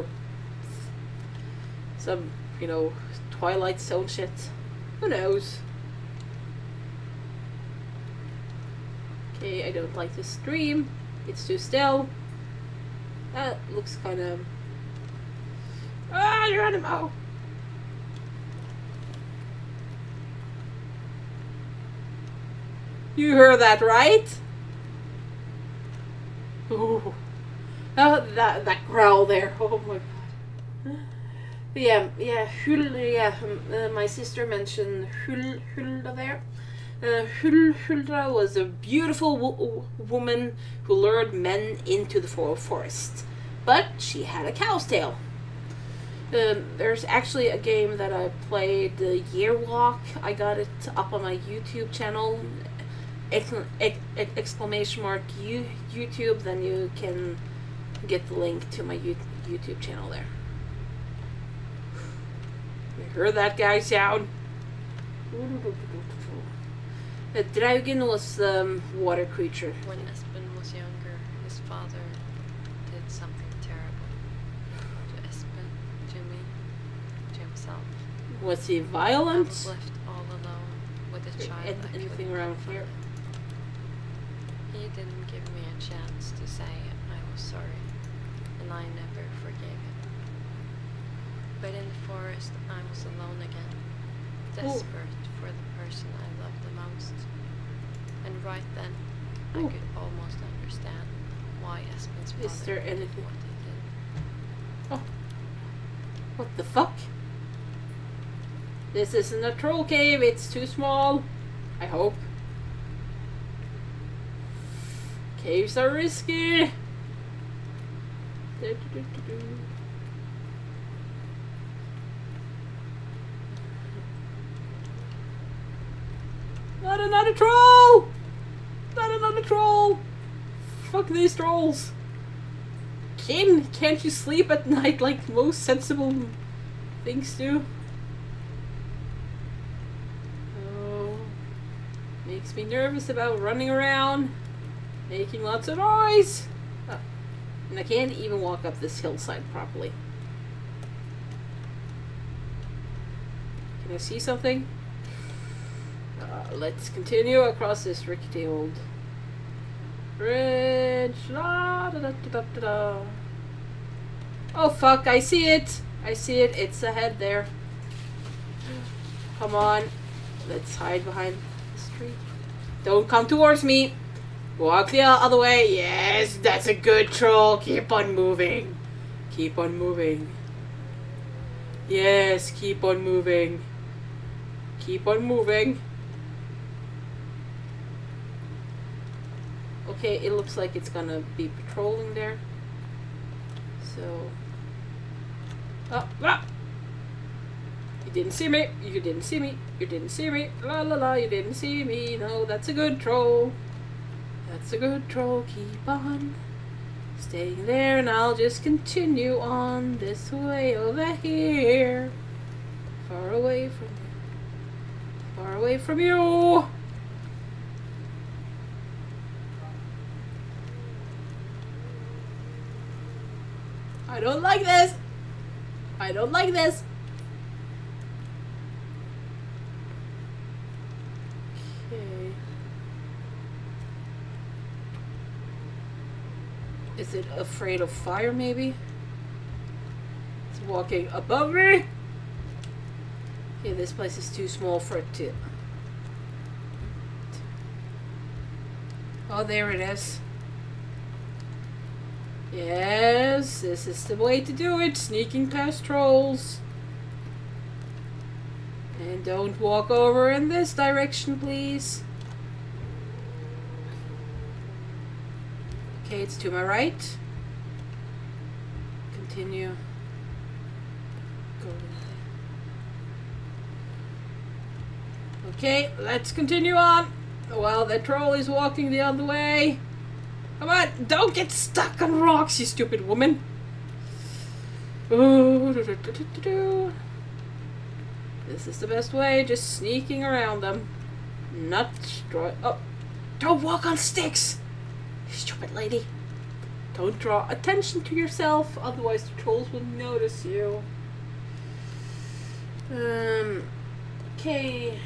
some, you know, Twilight Zone shit? Who knows? Okay, I don't like this stream. It's too still. That looks kind of... Ah, Geronimo! You heard that, right? Ooh. Oh, that, that growl there. Oh my god. Yeah, yeah, Hul, yeah, uh, my sister mentioned Hul, Hulda there. Uh, Hul, Hulda was a beautiful wo woman who lured men into the forest. But she had a cow's tail. Um, there's actually a game that I played, the Year Walk. I got it up on my YouTube channel. Ex ex exclamation mark you YouTube, then you can get the link to my YouTube channel there. You heard that guy sound? Uh, Draugen was a um, water creature. When Espen was younger, his father did something terrible. To Espen, to me, to himself. Was he I violent? was left all alone with a child An I anything couldn't around comfort. here? He didn't give me a chance to say I was sorry, and I never forgave him. But in the forest, I was alone again, desperate for the person I loved the most. And right then, I Ooh. could almost understand why Espen's father Is there did anything? what he did. Oh. What the fuck? This isn't a troll cave, it's too small. I hope. Caves are risky. Not another troll! Not another troll! Fuck these trolls. Kin, can't you sleep at night like most sensible things do? Oh, makes me nervous about running around, making lots of noise. Oh, and I can't even walk up this hillside properly. Can I see something? Uh, let's continue across this rickety old bridge. Da, da, da, da, da, da. Oh fuck, I see it! I see it, it's ahead there. Come on. Let's hide behind this tree. Don't come towards me! Walk the other way. Yes, that's a good troll. Keep on moving. Keep on moving. Yes, keep on moving. Keep on moving. Okay, it looks like it's gonna be patrolling there. So... Oh, ah! You didn't see me. You didn't see me. You didn't see me. La la la, you didn't see me. No, that's a good troll. That's a good troll. Keep on staying there, and I'll just continue on this way over here. Far away from you. Far away from you. I don't like this. I don't like this. Okay. Is it afraid of fire, maybe? It's walking above me. Okay, this place is too small for it to... Oh, there it is. Yes, this is the way to do it. Sneaking past trolls. And don't walk over in this direction, please. Okay, it's to my right. Continue. Go. Okay, let's continue on. While the troll is walking the other way. Come on, don't get stuck on rocks, you stupid woman. Ooh, do, do, do, do, do, do. This is the best way, just sneaking around them. Not destroy. Oh, don't walk on sticks, you stupid lady. Don't draw attention to yourself, otherwise the trolls will notice you. Um, okay.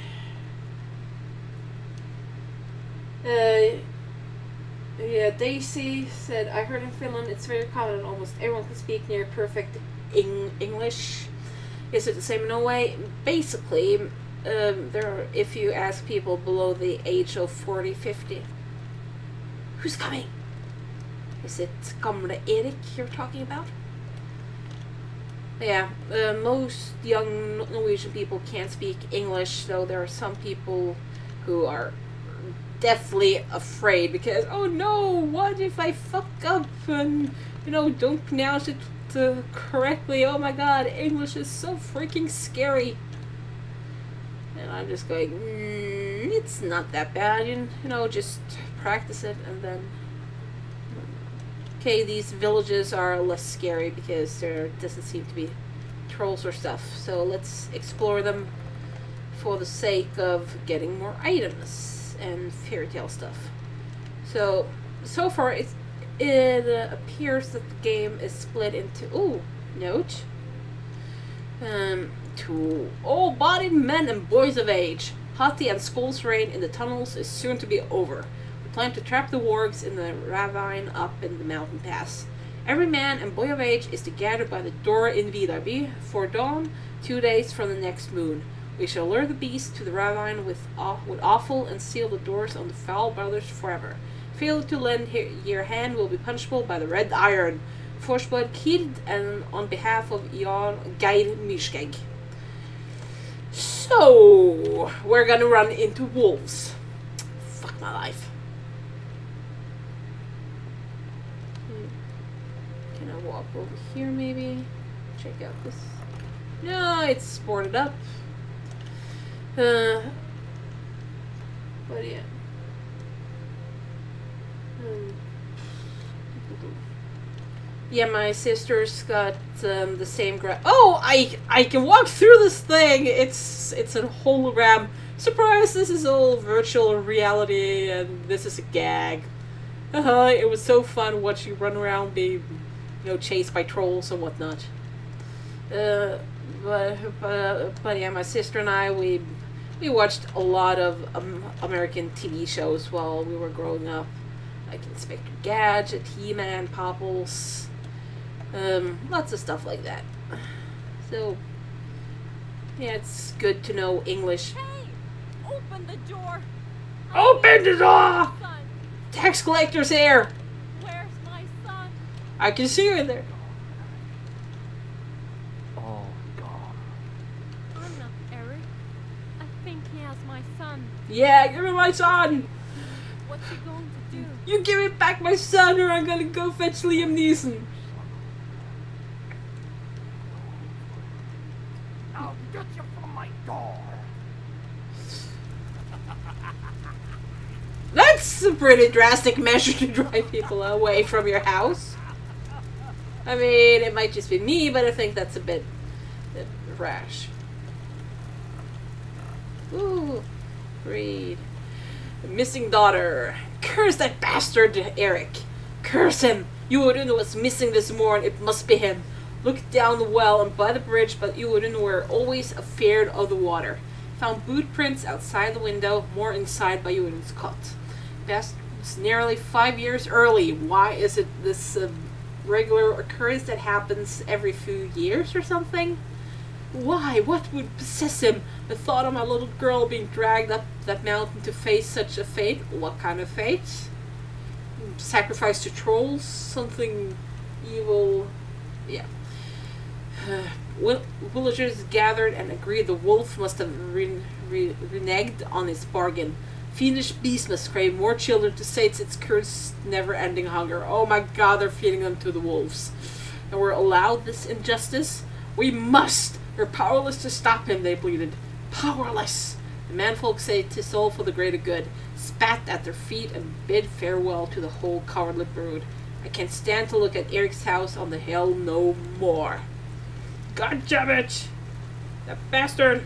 Uh, yeah, Daisy said, I heard in Finland it's very common, almost everyone can speak near perfect Eng English. Is it the same in Norway? Basically, um, there are, if you ask people below the age of forty, fifty. Who's coming? Is it Gamle Erik you're talking about? Yeah, uh, most young Norwegian people can't speak English, though there are some people who are definitely afraid because, oh no, what if I fuck up and, you know, don't pronounce it uh, correctly? Oh my god, English is so freaking scary. And I'm just going, mm, it's not that bad, you, you know, just practice it and then... Okay, these villages are less scary because there doesn't seem to be trolls or stuff, so let's explore them for the sake of getting more items and fairy tale stuff. So, so far it, it uh, appears that the game is split into, ooh, note, um, to all-bodied men and boys of age. Hati and Skull's reign in the tunnels is soon to be over. We plan to trap the wargs in the ravine up in the mountain pass. Every man and boy of age is to gather by the door in Vidarby for dawn, two days from the next moon. We shall lure the beast to the ravine with, uh, with awful and seal the doors on the foul brothers forever. Failure to lend your hand will be punishable by the red iron. Forsblad Kid and on behalf of Jan Geir Myrskegg. So, we're gonna run into wolves. Fuck my life. Can I walk over here maybe? Check out this. No, it's boarded up. Uh, but yeah. Um, yeah, my sister's got um, the same gra- Oh, I I can walk through this thing. It's it's a hologram. Surprise! This is all virtual reality, and this is a gag. Uh-huh, it was so fun watching you run around, being, you know, chased by trolls and whatnot. Uh, but but but yeah, my sister and I we we watched a lot of um, American T V shows while we were growing up, like Inspector Gadget, He-Man, Popples. Um, lots of stuff like that. So, yeah, it's good to know English. Hey! Open the door! Open the door! Son, Tax collector's here! where's my son? I can see you there. Oh, God. I'm not Eric. I think he has my son. Yeah, give me my son! What's he going to do? You give me back my son or I'm gonna go fetch Liam Neeson. I'll get you from my door. That's a pretty drastic measure to drive people away from your house. I mean, it might just be me, but I think that's a bit, bit rash. Ooh, read. The missing daughter. Curse that bastard, Eric. Curse him. Jorunn was missing this morning. It must be him. Looked down the well and by the bridge, but Jorunn were always afeard of the water. Found boot prints outside the window, more inside by Jorunn's cot. Best was nearly five years early. Why is it this uh, regular occurrence that happens every few years or something? Why? What would possess him? The thought of my little girl being dragged up that mountain to face such a fate. What kind of fate? Sacrifice to trolls? Something evil? Yeah. Uh, will- villagers gathered and agreed the wolf must have re- re- reneged on his bargain. Fiendish beast must crave more children to sate its curse never-ending hunger. Oh my god, they're feeding them to the wolves. And we're allowed this injustice? We must! We're powerless to stop him, they bleated. Powerless! The manfolk say 'tis all for the greater good, spat at their feet and bid farewell to the whole cowardly brood. I can't stand to look at Eric's house on the hill no more. God damn it! That bastard!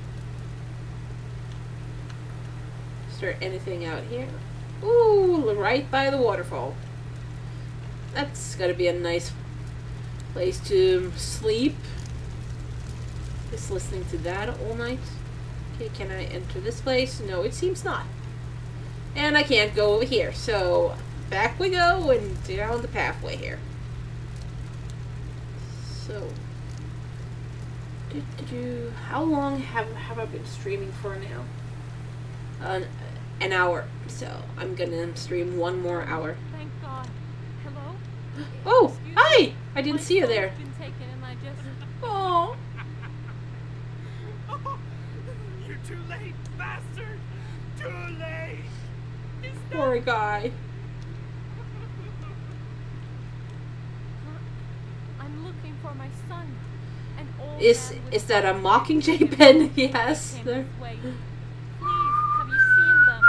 Is there anything out here? Ooh, right by the waterfall. That's gotta be a nice place to sleep. Just listening to that all night. Okay, can I enter this place? No, it seems not. And I can't go over here, so back we go and down the pathway here. So, doo -doo -doo. How long have have I been streaming for now? An an hour. So I'm gonna stream one more hour. Thank God. Hello? Oh, Excuse hi! me? I didn't My see you phone's there. been taken and I just... Oh, You're too late, bastard! Too late! It's not- poor guy. I'm looking for my son. An old Is man with is that a long Mockingjay pen he has came there? this way. Please, have you seen them?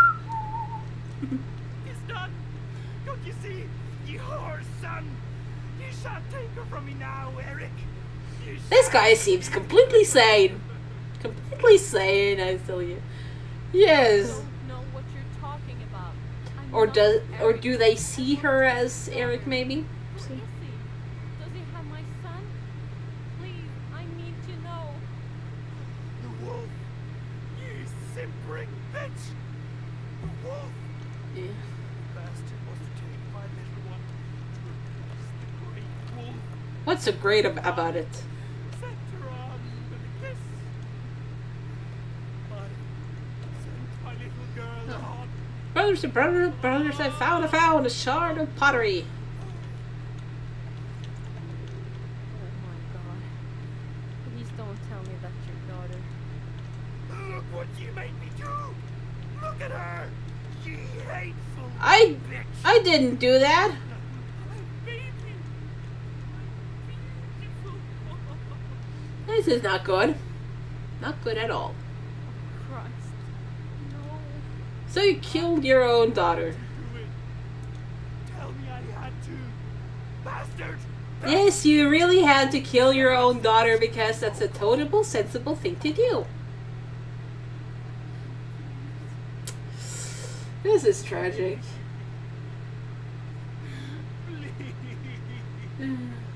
It's done! Don't you see? You whore son! You shan't take her from me now, Eric! You This shan't. guy seems completely sane. Completely sane, I tell you. I Yes. don't know what you're talking about. I'm Or not does or Eric. do they see her as Eric maybe? Who is he? Does he have my son? Please, I need to know. The wolf! You simpering bitch! The wolf! Yeah. The bastard wants to take my little one to replace the great wolf. What's so great ab- about it? Sent her on with a kiss. I sent my little girl Oh. on. Brothers and brothers, brothers, I found, I found a shard of pottery. Oh my God. Please don't tell me that's your daughter. Look what you made me do! Look at her! She hateful I bitch! I didn't do that. My baby! My beautiful. This is not good. Not good at all. Christ. No. So you killed your own daughter. Do it. Tell me I had to. Bastard! Yes, you really had to kill your own daughter because that's a totally sensible thing to do. This is tragic. Please.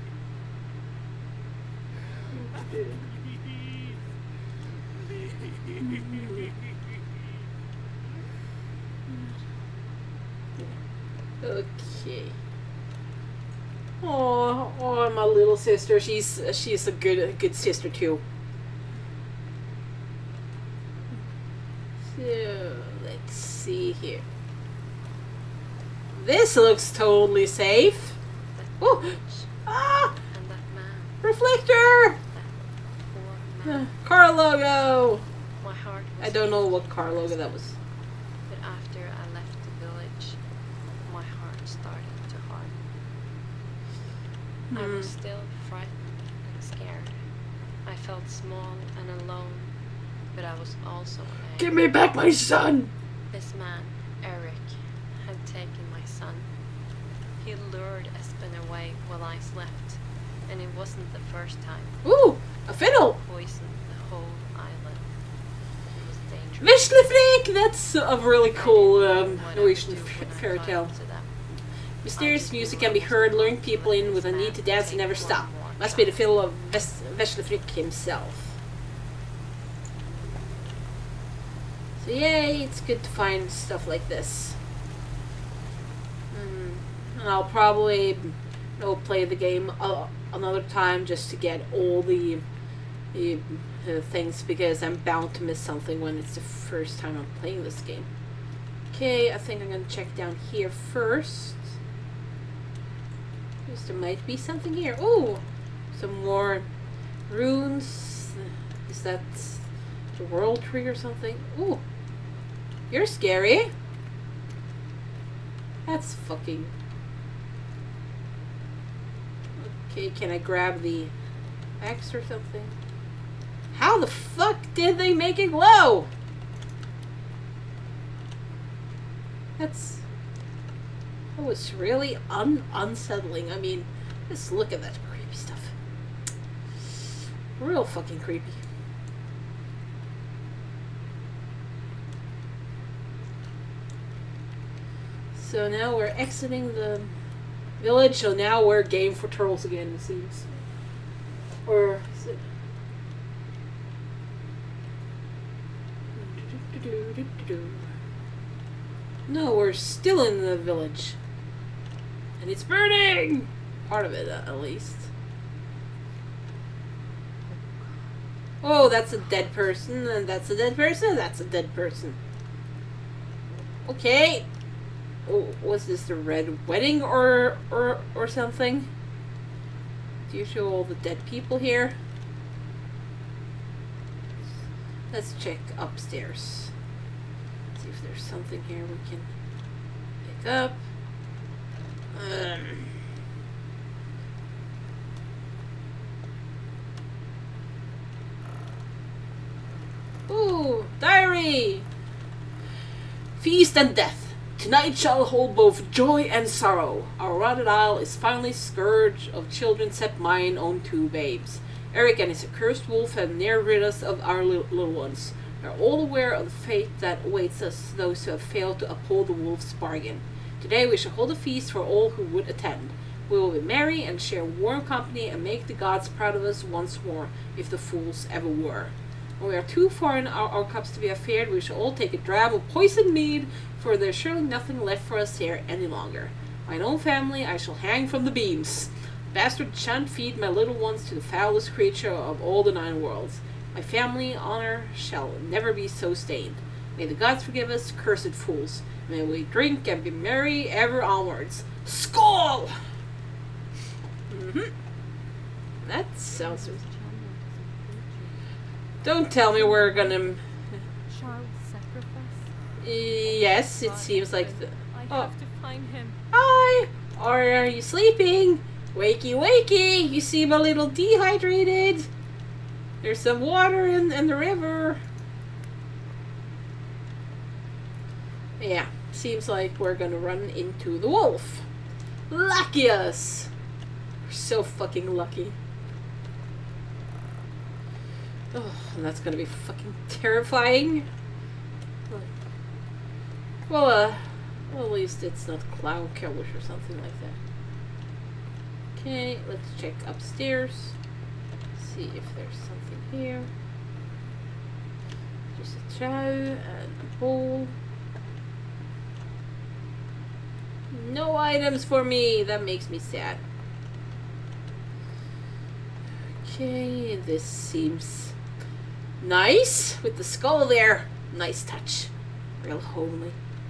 Please. Okay. Oh, oh, my little sister. She's she's a good a good sister too. So let's see here. This looks totally safe. That Oh, witch ah, and that man, reflector. poor Uh, man. car logo. My heart was I don't know beating what car logo that was. But after I left the village, my heart started to harden. I Hmm. was still frightened and scared. I felt small and alone, but I was also angry. Give me back my son. This man, Eric, had taken my son. He lured Espen away while I slept, and it wasn't the first time. Ooh, a fiddle. He poisoned the whole island. It was dangerous. Vishlefrik. That's a really cool I didn't know um, what I'd Norwegian do when I fairy tale. got into them. Mysterious music can be heard, luring people in with a need to dance and never stop. Must be the fiddle of Ves- Veshlefrik himself. So yay, it's good to find stuff like this. Mm. And I'll probably you know, play the game uh, another time just to get all the, the uh, things because I'm bound to miss something when it's the first time I'm playing this game. Okay, I think I'm gonna check down here first. Because there might be something here. Oh, some more runes. Is that the world tree or something? Ooh, you're scary. That's fucking. Okay, can I grab the axe or something? How the fuck did they make it glow? That's. That was really un unsettling. I mean, just look at that creepy stuff. Real fucking creepy. So now we're exiting the village, so now we're game for turtles again, it seems. Or is it? No, we're still in the village. And it's burning! Part of it, uh, at least. Oh, that's a dead person, and that's a dead person, and that's a dead person. Okay. Oh, was this the red wedding or or or something? Do you show all the dead people here? Let's check upstairs. See if there's something here we can pick up. Um. Ooh, diary! Feast and death. Tonight shall hold both joy and sorrow. Our rotted isle is finally scourge of children except mine own two babes. Eric and his accursed wolf have near rid us of our little, little ones. We are all aware of the fate that awaits us, those who have failed to uphold the wolf's bargain. Today we shall hold a feast for all who would attend. We will be merry and share warm company and make the gods proud of us once more, if the fools ever were. When we are too far in our, our cups to be afeared, we shall all take a drab of poisoned mead, for there is surely nothing left for us here any longer. Mine own family I shall hang from the beams. Bastard shan't feed my little ones to the foulest creature of all the nine worlds. My family honor shall never be so stained. May the gods forgive us, cursed fools. May we drink and be merry ever onwards. Skål! Mm-hmm. That sounds... Don't tell me we're gonna child sacrifice? Yes, it God, seems like the. I Oh. have to find him. Hi! Or are you sleeping? Wakey, wakey! You seem a little dehydrated. There's some water in, in the river. Yeah, seems like we're gonna run into the wolf. Lucky us! We're so fucking lucky. Oh, and that's gonna be fucking terrifying. Well, uh, well, at least it's not clown killers or something like that. Okay, let's check upstairs. See if there's something here. Just a chow and a bowl. No items for me. That makes me sad. Okay, this seems nice with the skull there. Nice touch. Real homely.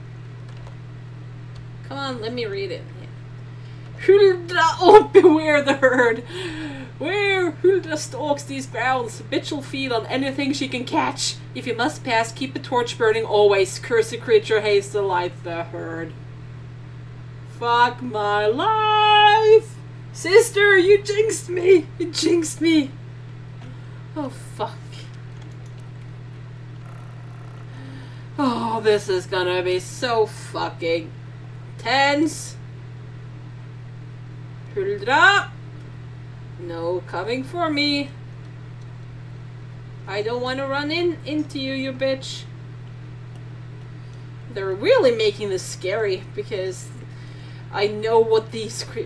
Come on, let me read it. Hulda, oh, beware the herd. Where Hulda stalks these grounds, bitch will feed on anything she can catch. If you must pass, keep a torch burning always. Cursed creature hates to light the herd. Fuck my life! Sister, you jinxed me! You jinxed me! Oh, fuck. Oh, this is gonna be so fucking tense. Hulda! No coming for me. I don't want to run in into you, you bitch. They're really making this scary because I know what these cre-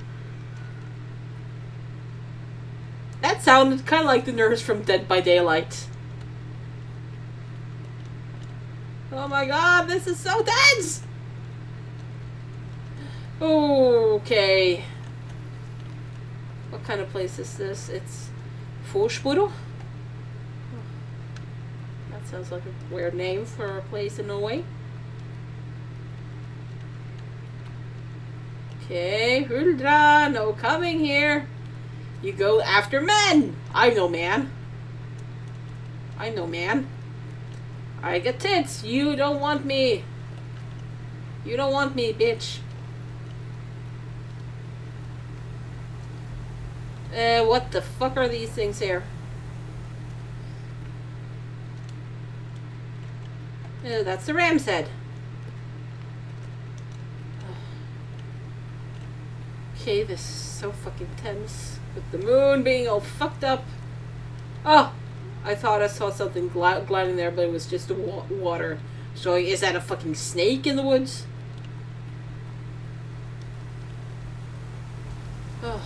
That sounded kind of like the nurse from Dead by Daylight. Oh my god, this is so tense! Okay. What kind of place is this? It's Forspuro? That sounds like a weird name for a place in Norway. Okay, Huldra, no coming here. You go after men. I know, man. I know, man. I get tits. You don't want me. You don't want me, bitch. Uh, what the fuck are these things here? Uh, that's the ram's head. Okay, this is so fucking tense. With the moon being all fucked up. Oh! I thought I saw something gl gliding there, but it was just wa water. So is that a fucking snake in the woods? Oh.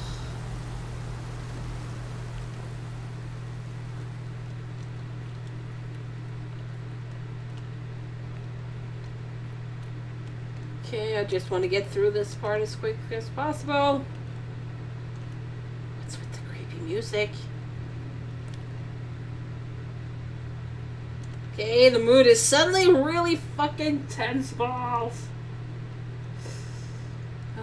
Okay, I just want to get through this part as quick as possible. What's with the creepy music? Okay, the mood is suddenly really fucking tense, balls. Uh,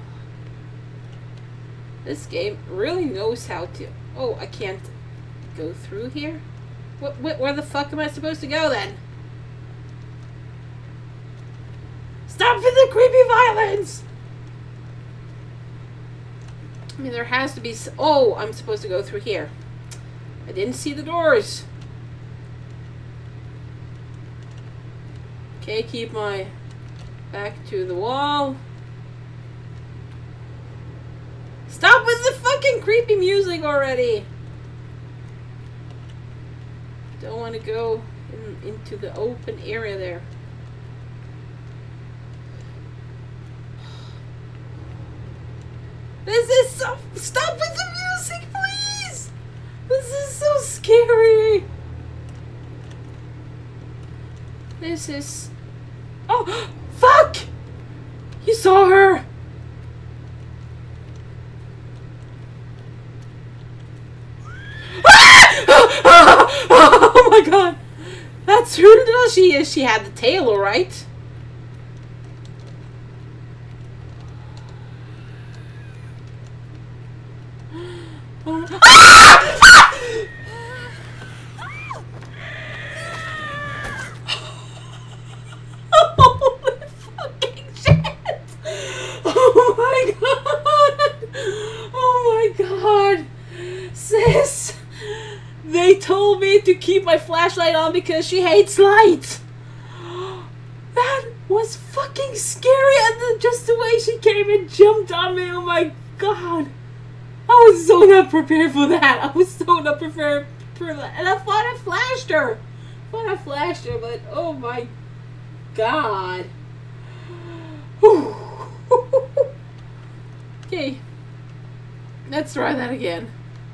this game really knows how to... Oh, I can't go through here? What, what, where the fuck am I supposed to go then? Stop with the creepy violence! I mean, there has to be... S oh, I'm supposed to go through here. I didn't see the doors. Okay, keep my back to the wall. Stop with the fucking creepy music already! Don't want to go in, into the open area there. This is so... Stop with the music, please! This is so scary! This is... Oh! Fuck! You saw her! Oh my god! That's who does she is. She had the tail, alright? Oh. god! Sis! They told me to keep my flashlight on because she hates light! That was fucking scary, and then just the way she came and jumped on me, oh my god! I was so not prepared for that. I was so not prepared for that. And I thought I flashed her. I thought I flashed her, but oh my god. Okay. Let's try that again.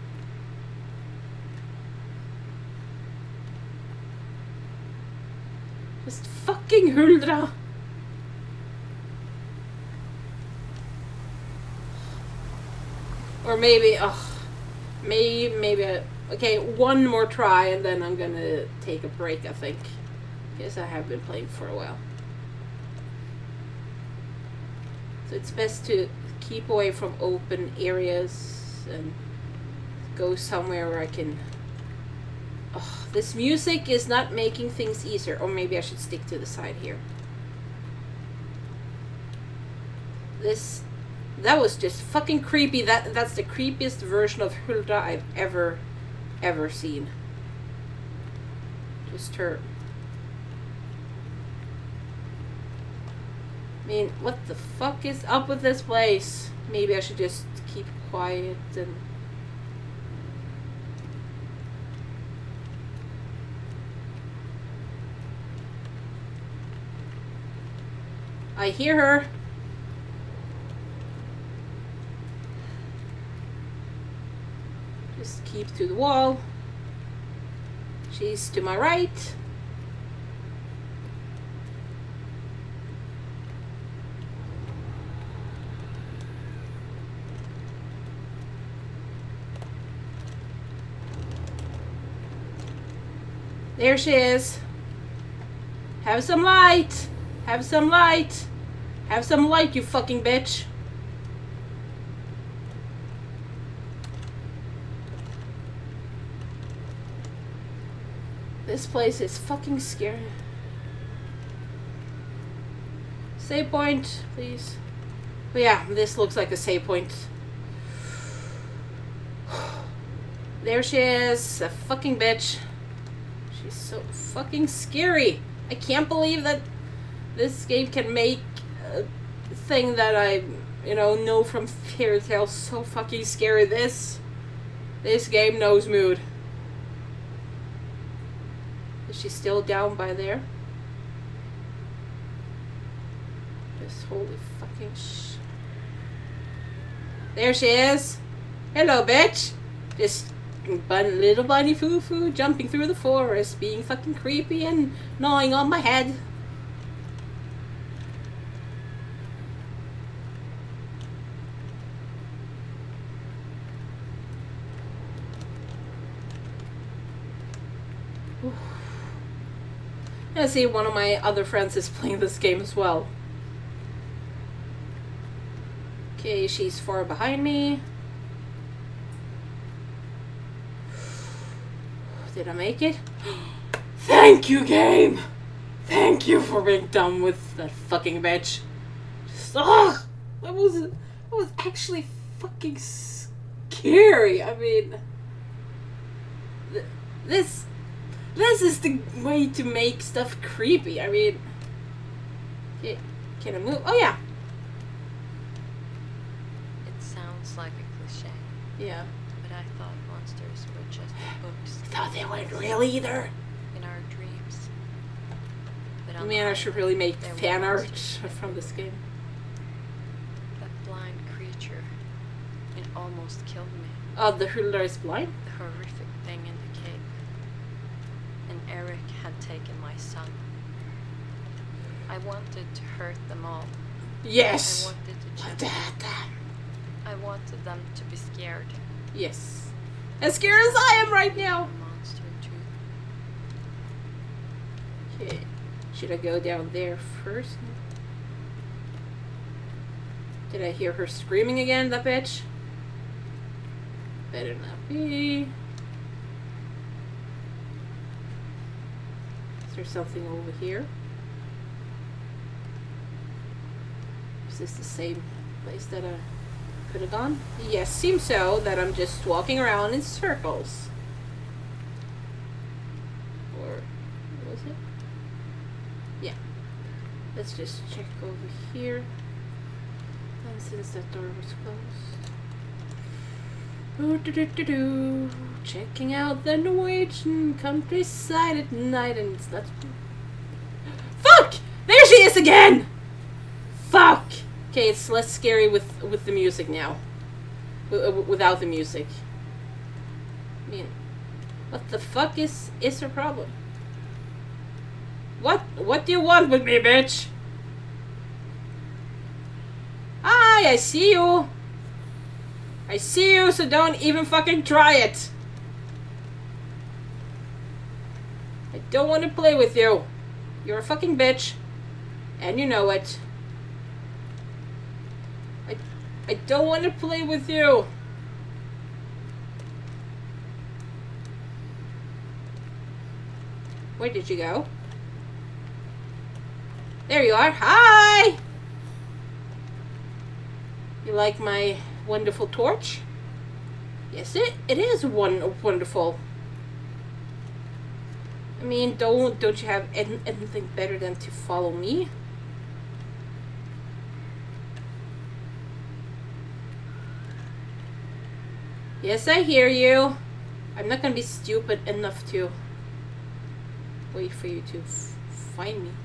Just fucking Huldra. Or maybe, ugh, maybe, maybe, I, okay, one more try and then I'm gonna take a break, I think. Because I have been playing for a while. So it's best to keep away from open areas and go somewhere where I can... Ugh, this music is not making things easier. Or maybe I should stick to the side here. This... That was just fucking creepy. That that's the creepiest version of Hulda I've ever, ever seen. Just her. I mean, what the fuck is up with this place? Maybe I should just keep quiet and... I hear her. Just keep to the wall. She's to my right. There she is. Have some light. Have some light. Have some light, you fucking bitch. This place is fucking scary. Save point, please. But yeah, this looks like a save point. There she is, a fucking bitch. She's so fucking scary. I can't believe that this game can make a thing that I, you know, know from fairy tales so fucking scary. This, this game knows mood. Is she still down by there? Just holy fucking sh... There she is! Hello, bitch! Just bun little bunny foo-foo jumping through the forest, being fucking creepy and gnawing on my head. I see one of my other friends is playing this game as well. Okay, she's far behind me. Did I make it? Thank you, game! Thank you for being done with that fucking bitch. Just, ugh! That was, that was actually fucking scary. I mean... Th this... This is the way to make stuff creepy. I mean... Yeah, can I move? Oh, yeah. It sounds like a cliche. Yeah. But I thought monsters were just books. I thought they weren't real either. In our dreams. But I mean, I should really make fan art from this game. That blind creature, it almost killed me. Oh, the Hulda is blind? The horrific thing in the cave. And Eric had taken my son. I wanted to hurt them all. Yes! I wanted to What just... that? I wanted them to be scared. Yes. As scared as I am right now! A monster too. Okay. Should I go down there first? Did I hear her screaming again, that bitch? Better not be. Is there something over here? Is this the same place that I... Could have gone? Yes, seems so, that I'm just walking around in circles. Or was it? Yeah. Let's just check over here. And since that door was closed. Ooh, doo, doo, doo, doo. Checking out the Norwegian countryside at night, and it's not. Fuck! There she is again! Fuck! Okay, it's less scary with with the music now. W without the music. I mean, what the fuck is is her problem? What what do you want with me, bitch? Hi, I see you. I see you, so don't even fucking try it. I don't want to play with you. You're a fucking bitch, and you know it. I, I don't want to play with you. Where did you go? There you are. Hi! You like my wonderful torch? Yes, it, it is one wonderful. I mean, don't don't you have any, anything better than to follow me? Yes, I hear you. I'm not gonna be stupid enough to wait for you to f find me.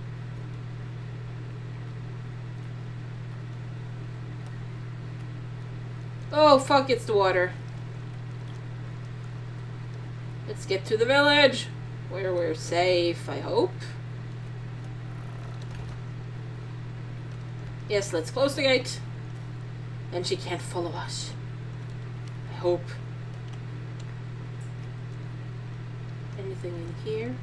Oh, fuck, it's the water. Let's get to the village, where we're safe, I hope. Yes, let's close the gate. And she can't follow us. I hope. Anything in here?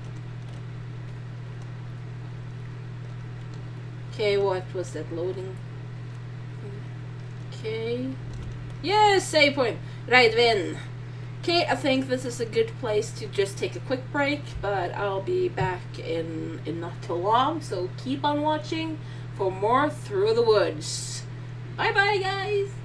Okay, what was that loading? Okay. Yes, save point. Right, Vin. Okay, I think this is a good place to just take a quick break, but I'll be back in, in not too long, so keep on watching for more Through the Woods. Bye bye, guys!